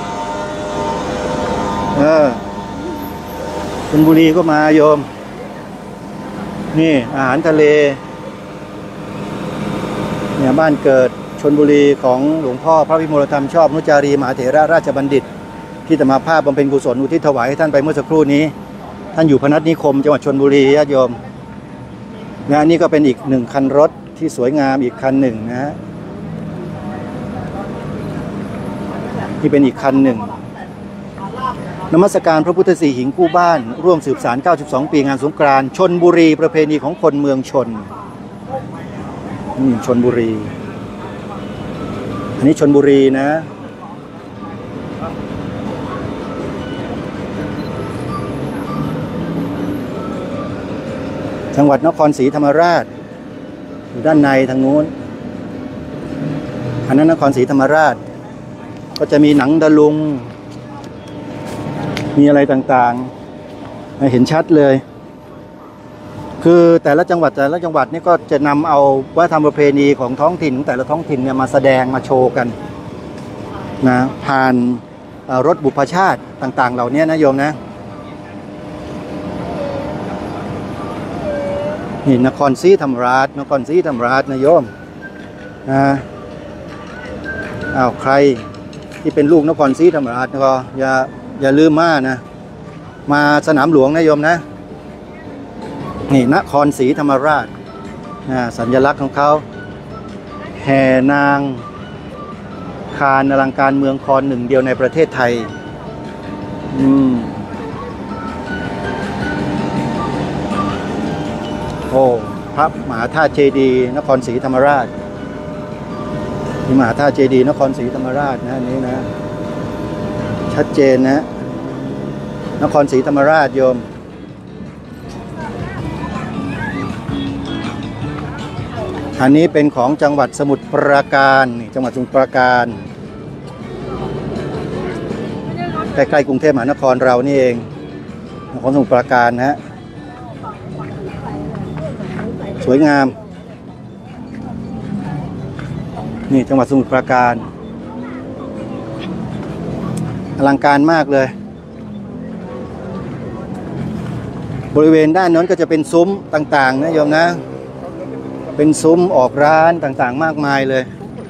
ชลบุรีก็มาโยมนี่อาหารทะเลเนี่ยบ้านเกิดชลบุรีของหลวงพ่อพระวิมลธรรมชอบนุจารีมหาเถระราชบัณฑิตที่จะมาภาพบำเพ็ญกุศลอุทิศถวายให้ท่านไปเมื่อสักครู่นี้ท่านอยู่พนัสนิคมจังหวัดชลบุรีญาติโยมและอันนี้ก็เป็นอีกหนึ่งคันรถที่สวยงามอีกคันหนึ่งนะฮะนี่เป็นอีกคันหนึ่งนมัสการพระพุทธสีหิงคู่บ้านร่วมสืบสาน92 ปีงานสงกรานต์ชลบุรีประเพณีของคนเมืองชนชลบุรีอันนี้ชลบุรีนะจังหวัดนครศรีธรรมราชอยู่ด้านในทางนู้นอันนั้นนครศรีธรรมราชก็จะมีหนังตะลุงมีอะไรต่างๆเห็นชัดเลยคือแต่ละจังหวัดนี่ก็จะนำเอาวัฒนธรรมประเพณีของท้องถิ่นแต่ละท้องถิ่นเนี่ยมาแสดงมาโชว์กันนะผ่านรถบุพชาติต่างๆเหล่านี้นะโยมนะนี่นครศรีธรรมราชนะโยมใครที่เป็นลูกนครศรีธรรมราชก็อย่าลืมมาสนามหลวงนะโยมนะนี่นครศรีธรรมราชสัญลักษณ์ของเขาแห่นางคารอลังการเมืองคอนหนึ่งเดียวในประเทศไทยโอ้พระมหาธาตุเจดีย์นครศรีธรรมราชมีมหาธาตุเจดีย์นครศรีธรรมราชนะอันนี้นะชัดเจนนะนครศรีธรรมราชโยมอันนี้เป็นของจังหวัดสมุทรปราการนี่จังหวัดสมุทรปราการใกล้ๆกรุงเทพมหานครเรานี่เองของสมุทรปราการนะสวยงามนี่จังหวัดสมุทรปราการอลังการมากเลยบริเวณด้านนั้นก็จะเป็นซุ้มต่างๆนะโยมนะเป็นซุ้มออกร้านต่างๆมากมายเลย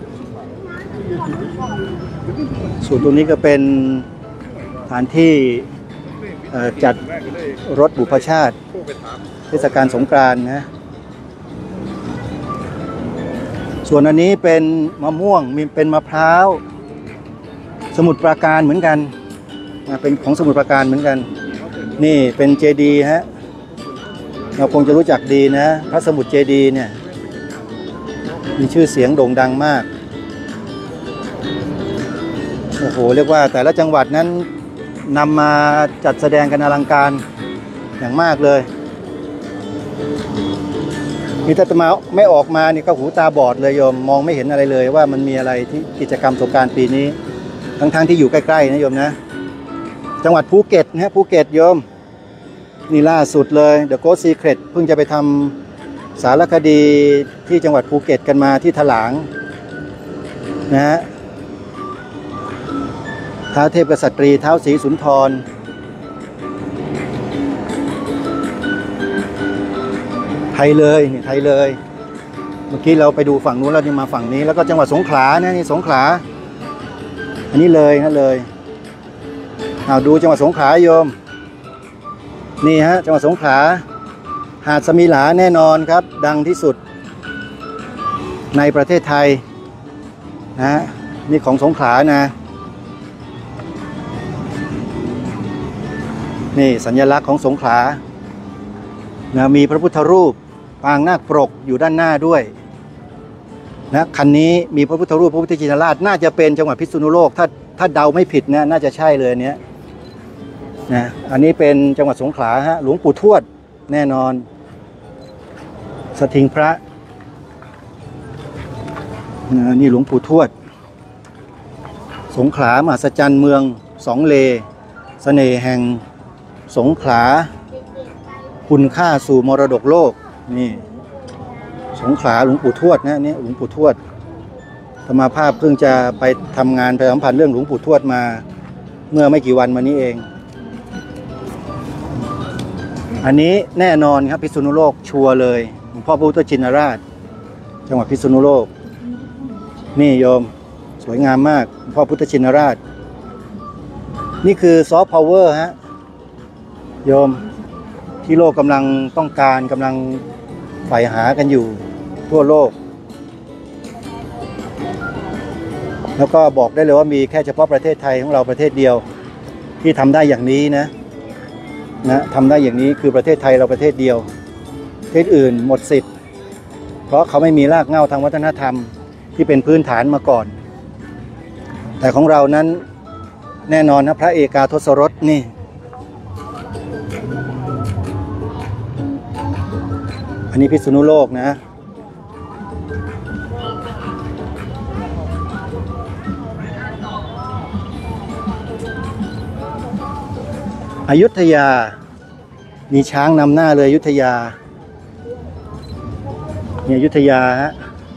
ส่วนตรงนี้ก็เป็นสถานที่จัดรถบุพชาติเทศกาลสงกรานต์นะส่วนอันนี้เป็นมะม่วงเป็นมะพร้าวสมุทรปราการเหมือนกันเป็นของสมุทรปราการเหมือนกันนี่เป็นเจดีย์ฮะเราคงจะรู้จักดีนะพระสมุทรเจดีย์เนี่ยมีชื่อเสียงโด่งดังมากโอ้โหเรียกว่าแต่ละจังหวัดนั้นนำมาจัดแสดงกันอลังการอย่างมากเลยมีถ้ามาไม่ออกมานี่ก็หูตาบอดเลยโยมมองไม่เห็นอะไรเลยว่ามันมีอะไรที่กิจกรรมสงกรานต์ปีนี้ทั้งที่อยู่ใกล้ๆนะโยมนะจังหวัดภูเก็ตนะภูเก็ตโยมนี่ล่าสุดเลย The Ghost Secret เพิ่งจะไปทำสารคดีที่จังหวัดภูเก็ตกันมาที่ถลางนะฮะท้าวเทพกษัตรีท้าวศรีสุนทรไทยเลยนี่ไทยเลยเมื่อกี้เราไปดูฝั่งนู้นแล้วนี่มาฝั่งนี้แล้วก็จังหวัดสงขลานะนี่สงขลาอันนี้เลยนะเลยเอาดูจังหวัดสงขลาโยมนี่ฮะจังหวัดสงขลาหาดสมิหลาแน่นอนครับดังที่สุดในประเทศไทยนะนี่ของสงขลานะนี่สัญลักษณ์ของสงขลานะมีพระพุทธรูปปางนาคปรกอยู่ด้านหน้าด้วยนะคันนี้มีพระพุทธรูปพระพุทธชินราชน่าจะเป็นจังหวัดพิษณุโลกถ้าเดาไม่ผิดนะน่าจะใช่เลยเนี้ยนะอันนี้เป็นจังหวัดสงขลาฮะหลวงปู่ทวดแน่นอนสถิงพระนี่หลวงปู่ทวดสงขลามหัศจรรย์เมืองสองเลเสน่ห์แห่งสงขลาคุณค่าสู่มรดกโลกนี่สงขลาหลวงปู่ทวดนะนี่หลวงปู่ทวดธรรมาภาพเพิ่งจะไปทำงานไปสัมพันธ์เรื่องหลวงปู่ทวดมาเมื่อไม่กี่วันมานี้เองอันนี้แน่นอนครับพิษณุโลกชัวร์เลยหลวงพ่อพระพุทธชินราชจังหวัดพิษณุโลกนี่โยมสวยงามมากหลวงพ่อพุทธชินราชนี่คือซอฟต์พาวเวอร์ฮะโยมที่โลกกำลังต้องการกำลังใฝ่หากันอยู่ทั่วโลกแล้วก็บอกได้เลยว่ามีแค่เฉพาะประเทศไทยของเราประเทศเดียวที่ทำได้อย่างนี้นะทำได้อย่างนี้คือประเทศไทยเราประเทศเดียวประเทศอื่นหมดสิทธิ์เพราะเขาไม่มีรากเหง้าทางวัฒนธรรมที่เป็นพื้นฐานมาก่อนแต่ของเรานั้นแน่นอนนะพระเอกาทศรสนี่อันนี้พิษณุโลกนะอยุธยามีช้างนำหน้าเลยอยุธยาเนี่ยอยุธยาฮะ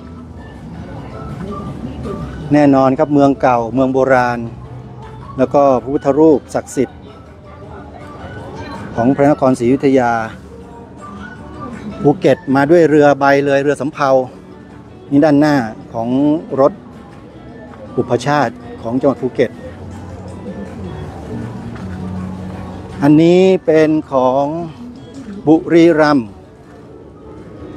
แน่นอนครับเมืองเก่าเมืองโบราณแล้วก็พระพุทธรูปศักดิ์สิทธิ์ของพระนครศรีอยุธยาภูเก็ตมาด้วยเรือใบเลยเรือสำเภานี่ด้านหน้าของรถบุพชาติของจังหวัดภูเก็ตอันนี้เป็นของบุรีรัมย์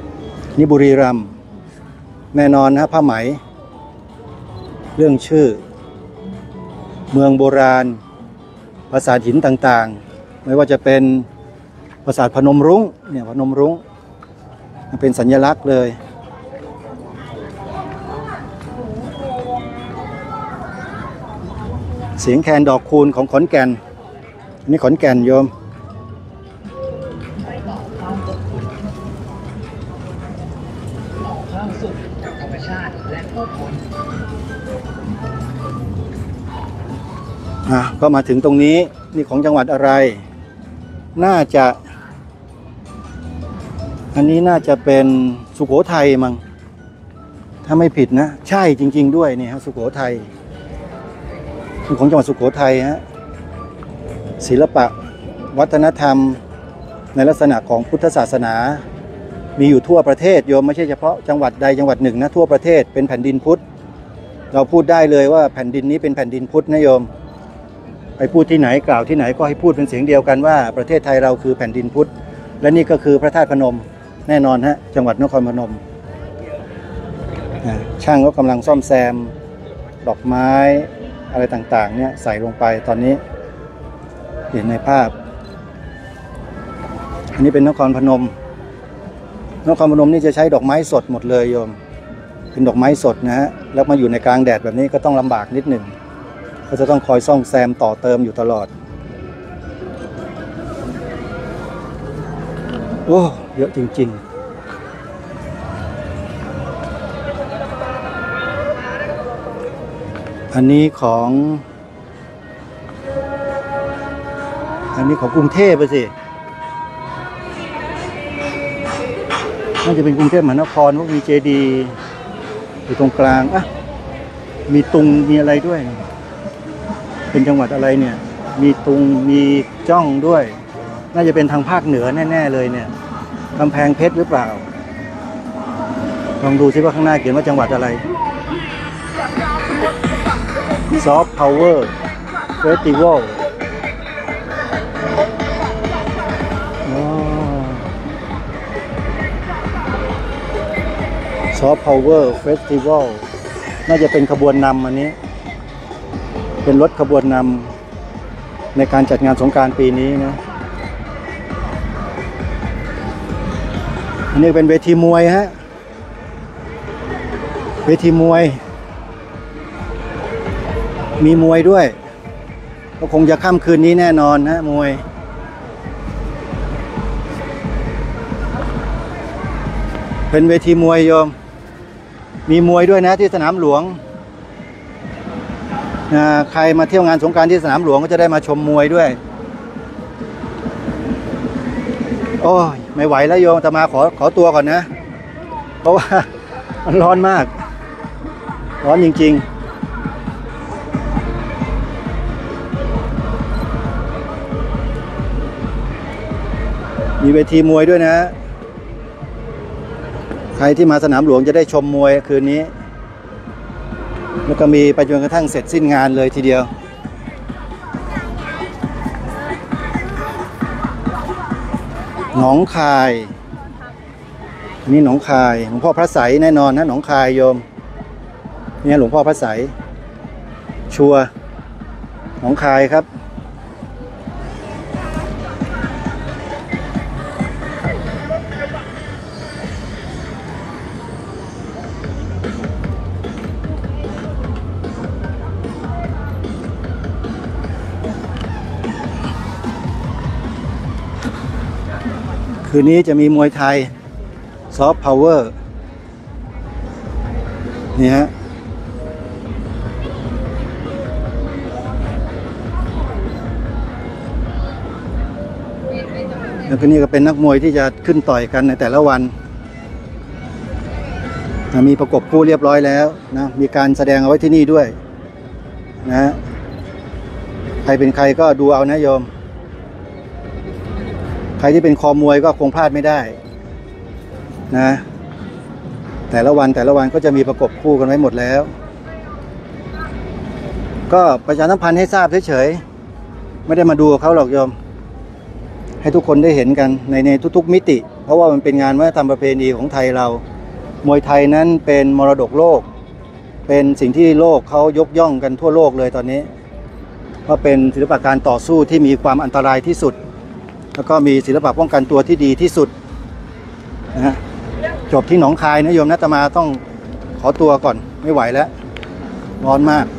นี่บุรีรัมย์แน่นอนนะผ้าไหมเรื่องชื่อเมืองโบราณปราสาทหินต่างๆไม่ว่าจะเป็นปราสาทพนมรุ้งเนี่ยพนมรุ้งเป็นสัญลักษณ์เลยเสียงแคนดอกคูณของขอนแก่นนี่ขอนแก่นโยมความสุขกับธรรมชาติและผู้คนก็มาถึงตรงนี้นี่ของจังหวัดอะไรน่าจะอันนี้น่าจะเป็นสุโขทัยมั้งถ้าไม่ผิดนะใช่จริงๆด้วยนี่ฮะสุโขทัยของจังหวัดสุโขทัยฮะศิลปะวัฒนธรรมในลักษณะของพุทธศาสนามีอยู่ทั่วประเทศโยมไม่ใช่เฉพาะจังหวัดใดจังหวัดหนึ่งนะทั่วประเทศเป็นแผ่นดินพุทธเราพูดได้เลยว่าแผ่นดินนี้เป็นแผ่นดินพุทธนะโยมไปพูดที่ไหนกล่าวที่ไหนก็ให้พูดเป็นเสียงเดียวกันว่าประเทศไทยเราคือแผ่นดินพุทธและนี่ก็คือพระธาตุพนมแน่นอนฮะจังหวัดนครพนมช่างก็กำลังซ่อมแซมดอกไม้อะไรต่างๆเนี่ยใส่ลงไปตอนนี้เห็นในภาพอันนี้เป็นนครพนมนครพนมนี่จะใช้ดอกไม้สดหมดเลยโยมเป็นดอกไม้สดนะฮะแล้วมาอยู่ในกลางแดดแบบนี้ก็ต้องลำบากนิดหนึ่งก็จะต้องคอยซ่อมแซมต่อเติมอยู่ตลอดโอ้เยอะจริงๆอันนี้ของกรุงเทพไปสิน่าจะเป็นกรุงเทพมหานครว่ามีเจดีย์อยู่ตรงกลางมีตุงมีอะไรด้วยเป็นจังหวัดอะไรเนี่ยมีตุงมีจ้องด้วยน่าจะเป็นทางภาคเหนือแน่ๆเลยเนี่ยกำแพงเพชรหรือเปล่าลองดูซิว่าข้างหน้าเขียนว่าจังหวัดอะไรซอฟต์พาวเวอร์เฟสติวัลซอฟต์พาวเวอร์เฟสติวัลน่าจะเป็นขบวนนำอันนี้เป็นรถขบวนนำในการจัดงานสงกรานต์ปีนี้นะอันนี้เป็นเวทีมวยฮะเวทีมวยมีมวยด้วยก็คงจะค่ำคืนนี้แน่นอนฮะมวยเป็นเวทีมวยโยมมีมวยด้วยนะที่สนามหลวงใครมาเที่ยวงานสงกรานต์ที่สนามหลวงก็จะได้มาชมมวยด้วยโอ้ยไม่ไหวแล้วโยมจะมาขอตัวก่อนนะเพราะว่ามันร้อนมากร้อนจริงๆมีเวทีมวยด้วยนะใครที่มาสนามหลวงจะได้ชมมวยคืนนี้แล้วก็มีไปจนกระทั่งเสร็จสิ้นงานเลยทีเดียวหนองคายนี่หนองคายหลวงพ่อพระไสยแน่นอนนะหนองคายโยมเนี่ยหลวงพ่อพระไสยชัวหนองคายครับคืนนี้จะมีมวยไทยซอฟต์พาวเวอร์นี่ฮะแล้วก็นี่ก็เป็นนักมวยที่จะขึ้นต่อยกันในแต่ละวันมีประกบคู่เรียบร้อยแล้วนะมีการแสดงเอาไว้ที่นี่ด้วยนะใครเป็นใครก็ดูเอานะโยมใครที่เป็นคอมวยก็คงพลาดไม่ได้นะแต่ละวันก็จะมีประกบคู่กันไว้หมดแล้วก็ประชาสัมพันธ์ให้ทราบเฉยๆไม่ได้มาดูเขาหรอกโยมให้ทุกคนได้เห็นกันในทุกๆมิติเพราะว่ามันเป็นงานวัฒนธรรมประเพณีของไทยเรามวยไทยนั้นเป็นมรดกโลกเป็นสิ่งที่โลกเขายกย่องกันทั่วโลกเลยตอนนี้ก็เป็นศิลปะการต่อสู้ที่มีความอันตรายที่สุดแล้วก็มีศิลปะป้องกันตัวที่ดีที่สุดนะฮะจบที่หนองคายนะโยมนะอาตมาต้องขอตัวก่อนไม่ไหวแล้วร้อนมาก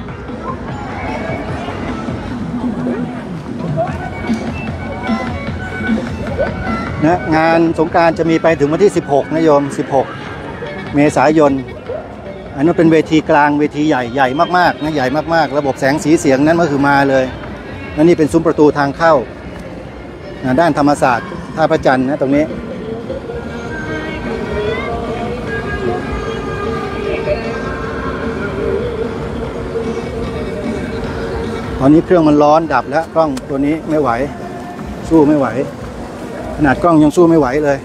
นะงานสงกรานต์จะมีไปถึงวันที่16นะโยม16 เมษายนอันนั้นเป็นเวทีกลางเวทีใหญ่มากๆนะใหญ่มากๆระบบแสงสีเสียงนั้นก็คือมาเลยและนี่เป็นซุ้มประตูทางเข้าด้านธรรมศาสตร์ท่าพระจันทร์นะตรงนี้ตอนนี้เครื่องมันร้อนดับแล้วกล้องตัวนี้ไม่ไหวสู้ไม่ไหวขนาดกล้องยังสู้ไม่ไหวเลย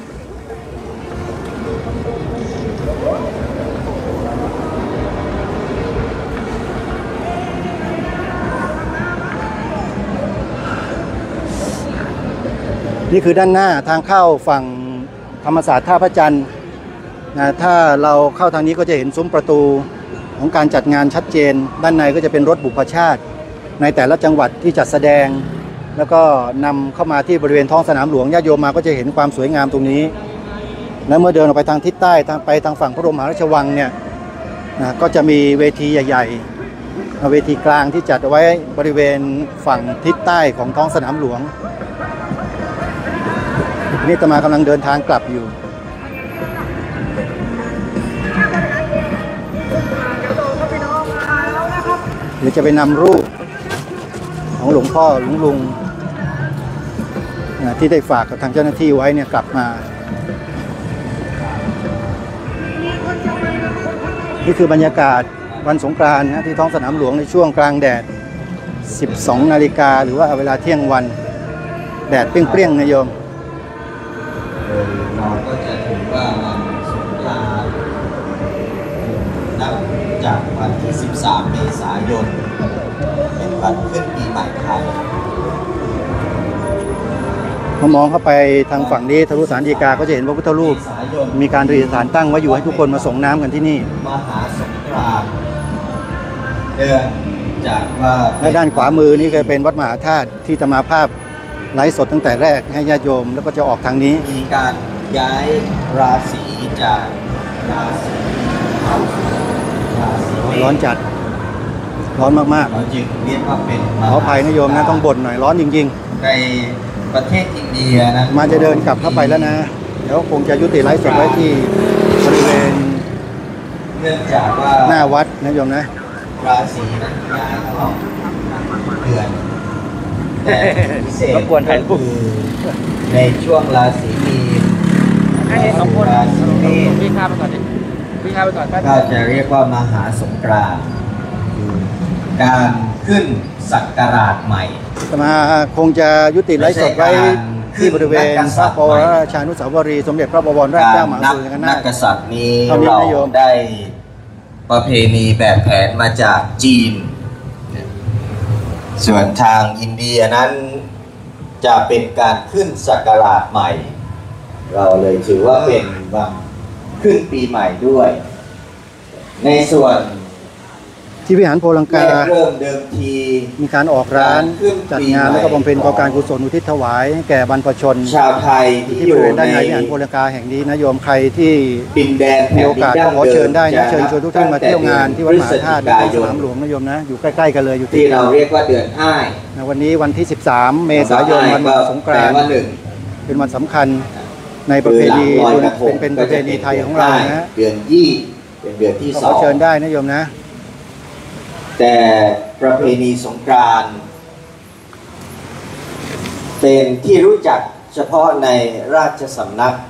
นี่คือด้านหน้าทางเข้าฝั่งธรรมศาสตร์ท่าพระจันทร์นะถ้าเราเข้าทางนี้ก็จะเห็นซุ้มประตูของการจัดงานชัดเจนด้านในก็จะเป็นรถบุพชาติในแต่ละจังหวัดที่จัดแสดงแล้วก็นำเข้ามาที่บริเวณท้องสนามหลวงญาติโยมมาก็จะเห็นความสวยงามตรงนี้และเมื่อเดินออกไปทางทิศใต้ไปทางฝั่งพระบรมมหาราชวังเนี่ยนะก็จะมีเวทีใหญ่ๆเวทีกลางที่จัดเอาไว้บริเวณฝั่งทิศใต้ของท้องสนามหลวงนี่อาตมากำลังเดินทางกลับอยู่เดี๋ยวจะไปนำรูปของหลวงพ่อหลวงลุงที่ได้ฝากกับทางเจ้าหน้าที่ไว้เนี่ยกลับมานี่คือบรรยากาศวันสงกรานต์ที่ท้องสนามหลวงในช่วงกลางแดด 12 นาฬิกาหรือว่าเวลาเที่ยงวันแดดเปรี้ยงๆนะโยมเราก็จะถือว่าวันสงกรานต์นับจากวันที่ 13 เมษายนเป็นวันขึ้นปีใหม่ไทยพอมองเข้าไปทางฝั่งนี้ทะลุศาลฎีกาก็จะเห็นพระพุทธรูปมีการประดิษฐานตั้งไว้อยู่ให้ทุกคนมาส่งน้ำกันที่นี่มหาสงกรานต์เดินจากว่าและด้านขวามือนี่ก็เป็นวัดมหาธาตุที่จะมาภาพไลฟ์สดตั้งแต่แรกให้ญาติโยมแล้วก็จะออกทางนี้มีการย้ายราศีจากราศีร้อนจัดร้อนมากๆเราจึงเรียกว่าเป็นขออภัยนะโยมนะต้องบ่นหน่อยร้อนจริงๆในประเทศอินเดียนะมาจะเดินกลับเข้าไปแล้วนะเดี๋ยวคงจะยุติไลฟ์สดไว้ที่บริเวณเนื่องจากว่าหน้าวัดนะโยมนะราศีนั้นย้ายตลอดเดือนแต่พิเศษก็คือในช่วงราศีมีนให้สองคนพี่ข้าไปก่อนพี่ข้าไปก่อนก็จะเรียกว่ามหาสงกรานต์การขึ้นศักราชใหม่มาคงจะยุติไลฟ์สดไว้ที่บริเวณพระบรมราชานุสาวรีย์สมเด็จพระบวรราชเจ้ามหาสุริยนาถนักกษัตริย์นี้เราได้ประเพณีแบบแผนมาจากจีนส่วนทางอินเดียนั้นจะเป็นการขึ้นศักราชใหม่เราเลยถือว่าเป็นวันขึ้นปีใหม่ด้วยในส่วนที่วิหารโพลังกาเริ่มเดิมทีมีการออกร้านจัดงานและก็บำเพ็ญก่อการกุศลอุทิศถวายแก่บรรพชนชาวไทยที่อยู่ในวิหารโพลังกาแห่งนี้นะโยมใครที่ดินแดนมีโอกาสก็ขอเชิญได้นะเชิญชวนทุกท่านมาเที่ยวงานที่วัดมหาธาตุในสนามหลวงนะโยมนะอยู่ใกล้ๆกันเลยอยู่ที่เราเรียกว่าเดือนอ้ายวันนี้วันที่13 เมษายนวันสงกรานต์เป็นวันสำคัญในประเพณีเป็นประเพณีไทยของเรานะเดือนยี่เป็นเดือนที่2 ขอเชิญได้นะโยมนะแต่ประเพณีสงกรานต์เป็นที่รู้จักเฉพาะในราชสำนัก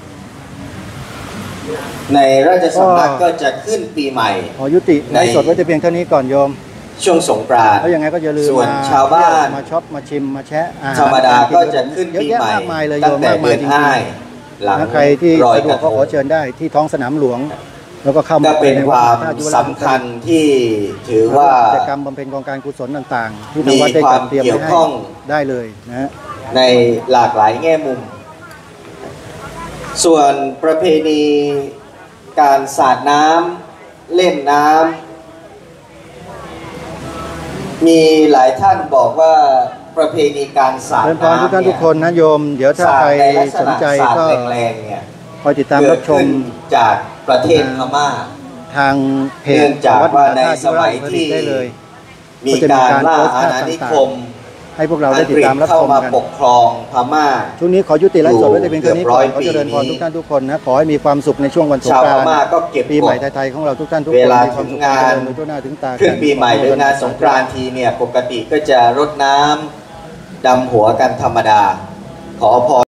ก็จะขึ้นปีใหม่ยุติไลฟ์สดไว้แต่เพียงเท่านี้ก่อนโยมช่วงสงกรานต์แล้วยังไงก็อย่าลืมส่วนชาวบ้านมาช็อปมาชิมมาแชะธรรมดาก็จะขึ้นปีใหม่ตั้งแต่เดือนอ้ายหลังใครที่สะดวกก็ขอเชิญได้ที่ท้องสนามหลวงแล้วก็เข้ามาเป็นความสำคัญที่ถือว่ากิจกรรมบำเพ็ญกองการกุศลต่างๆที่ทางวัดได้จัดเตรียมไว้ให้ได้เลยนะในหลากหลายแง่มุมส่วนประเพณีการสาดน้ำเล่นน้มีหลายท่านบอกว่าประเพณีการสาดเชิญพรน้ำทุกท่านทุกคนนะโยมเดี๋ยวถ้าใครสนใจก็แรงๆเนี่ยคอยติดตามรับชมเกิดขึ้นจากประเทศพม่าทางเพจเนื่องจากวัดมว่าหาในธาตุสมัยที่ได้เลยมีการล่าอาณานิคมให้พวกเราได้ติดตามรับเข้าชมมากันปกครองพม่าช่วงนี้ขอยุติไลฟ์สดไว้แต่เพียงเท่านี้ก่อนเกือบ100 ขอเจริญพรปีทุกท่านทุกคนนะขอให้มีความสุขในช่วงวันสงชาวกพรานต์ม่าก็เก็บปีใหม่กฎไทยๆของเราทุกท่านทุกคนเวลามีความสุขถึงงานในตัวหน้าถึงตาขึ้นปีใหม่หรืองานสงกรานต์ทีเนี่ยปกติก็จะรดน้ำดำหัวกันธรรมดา ขอพร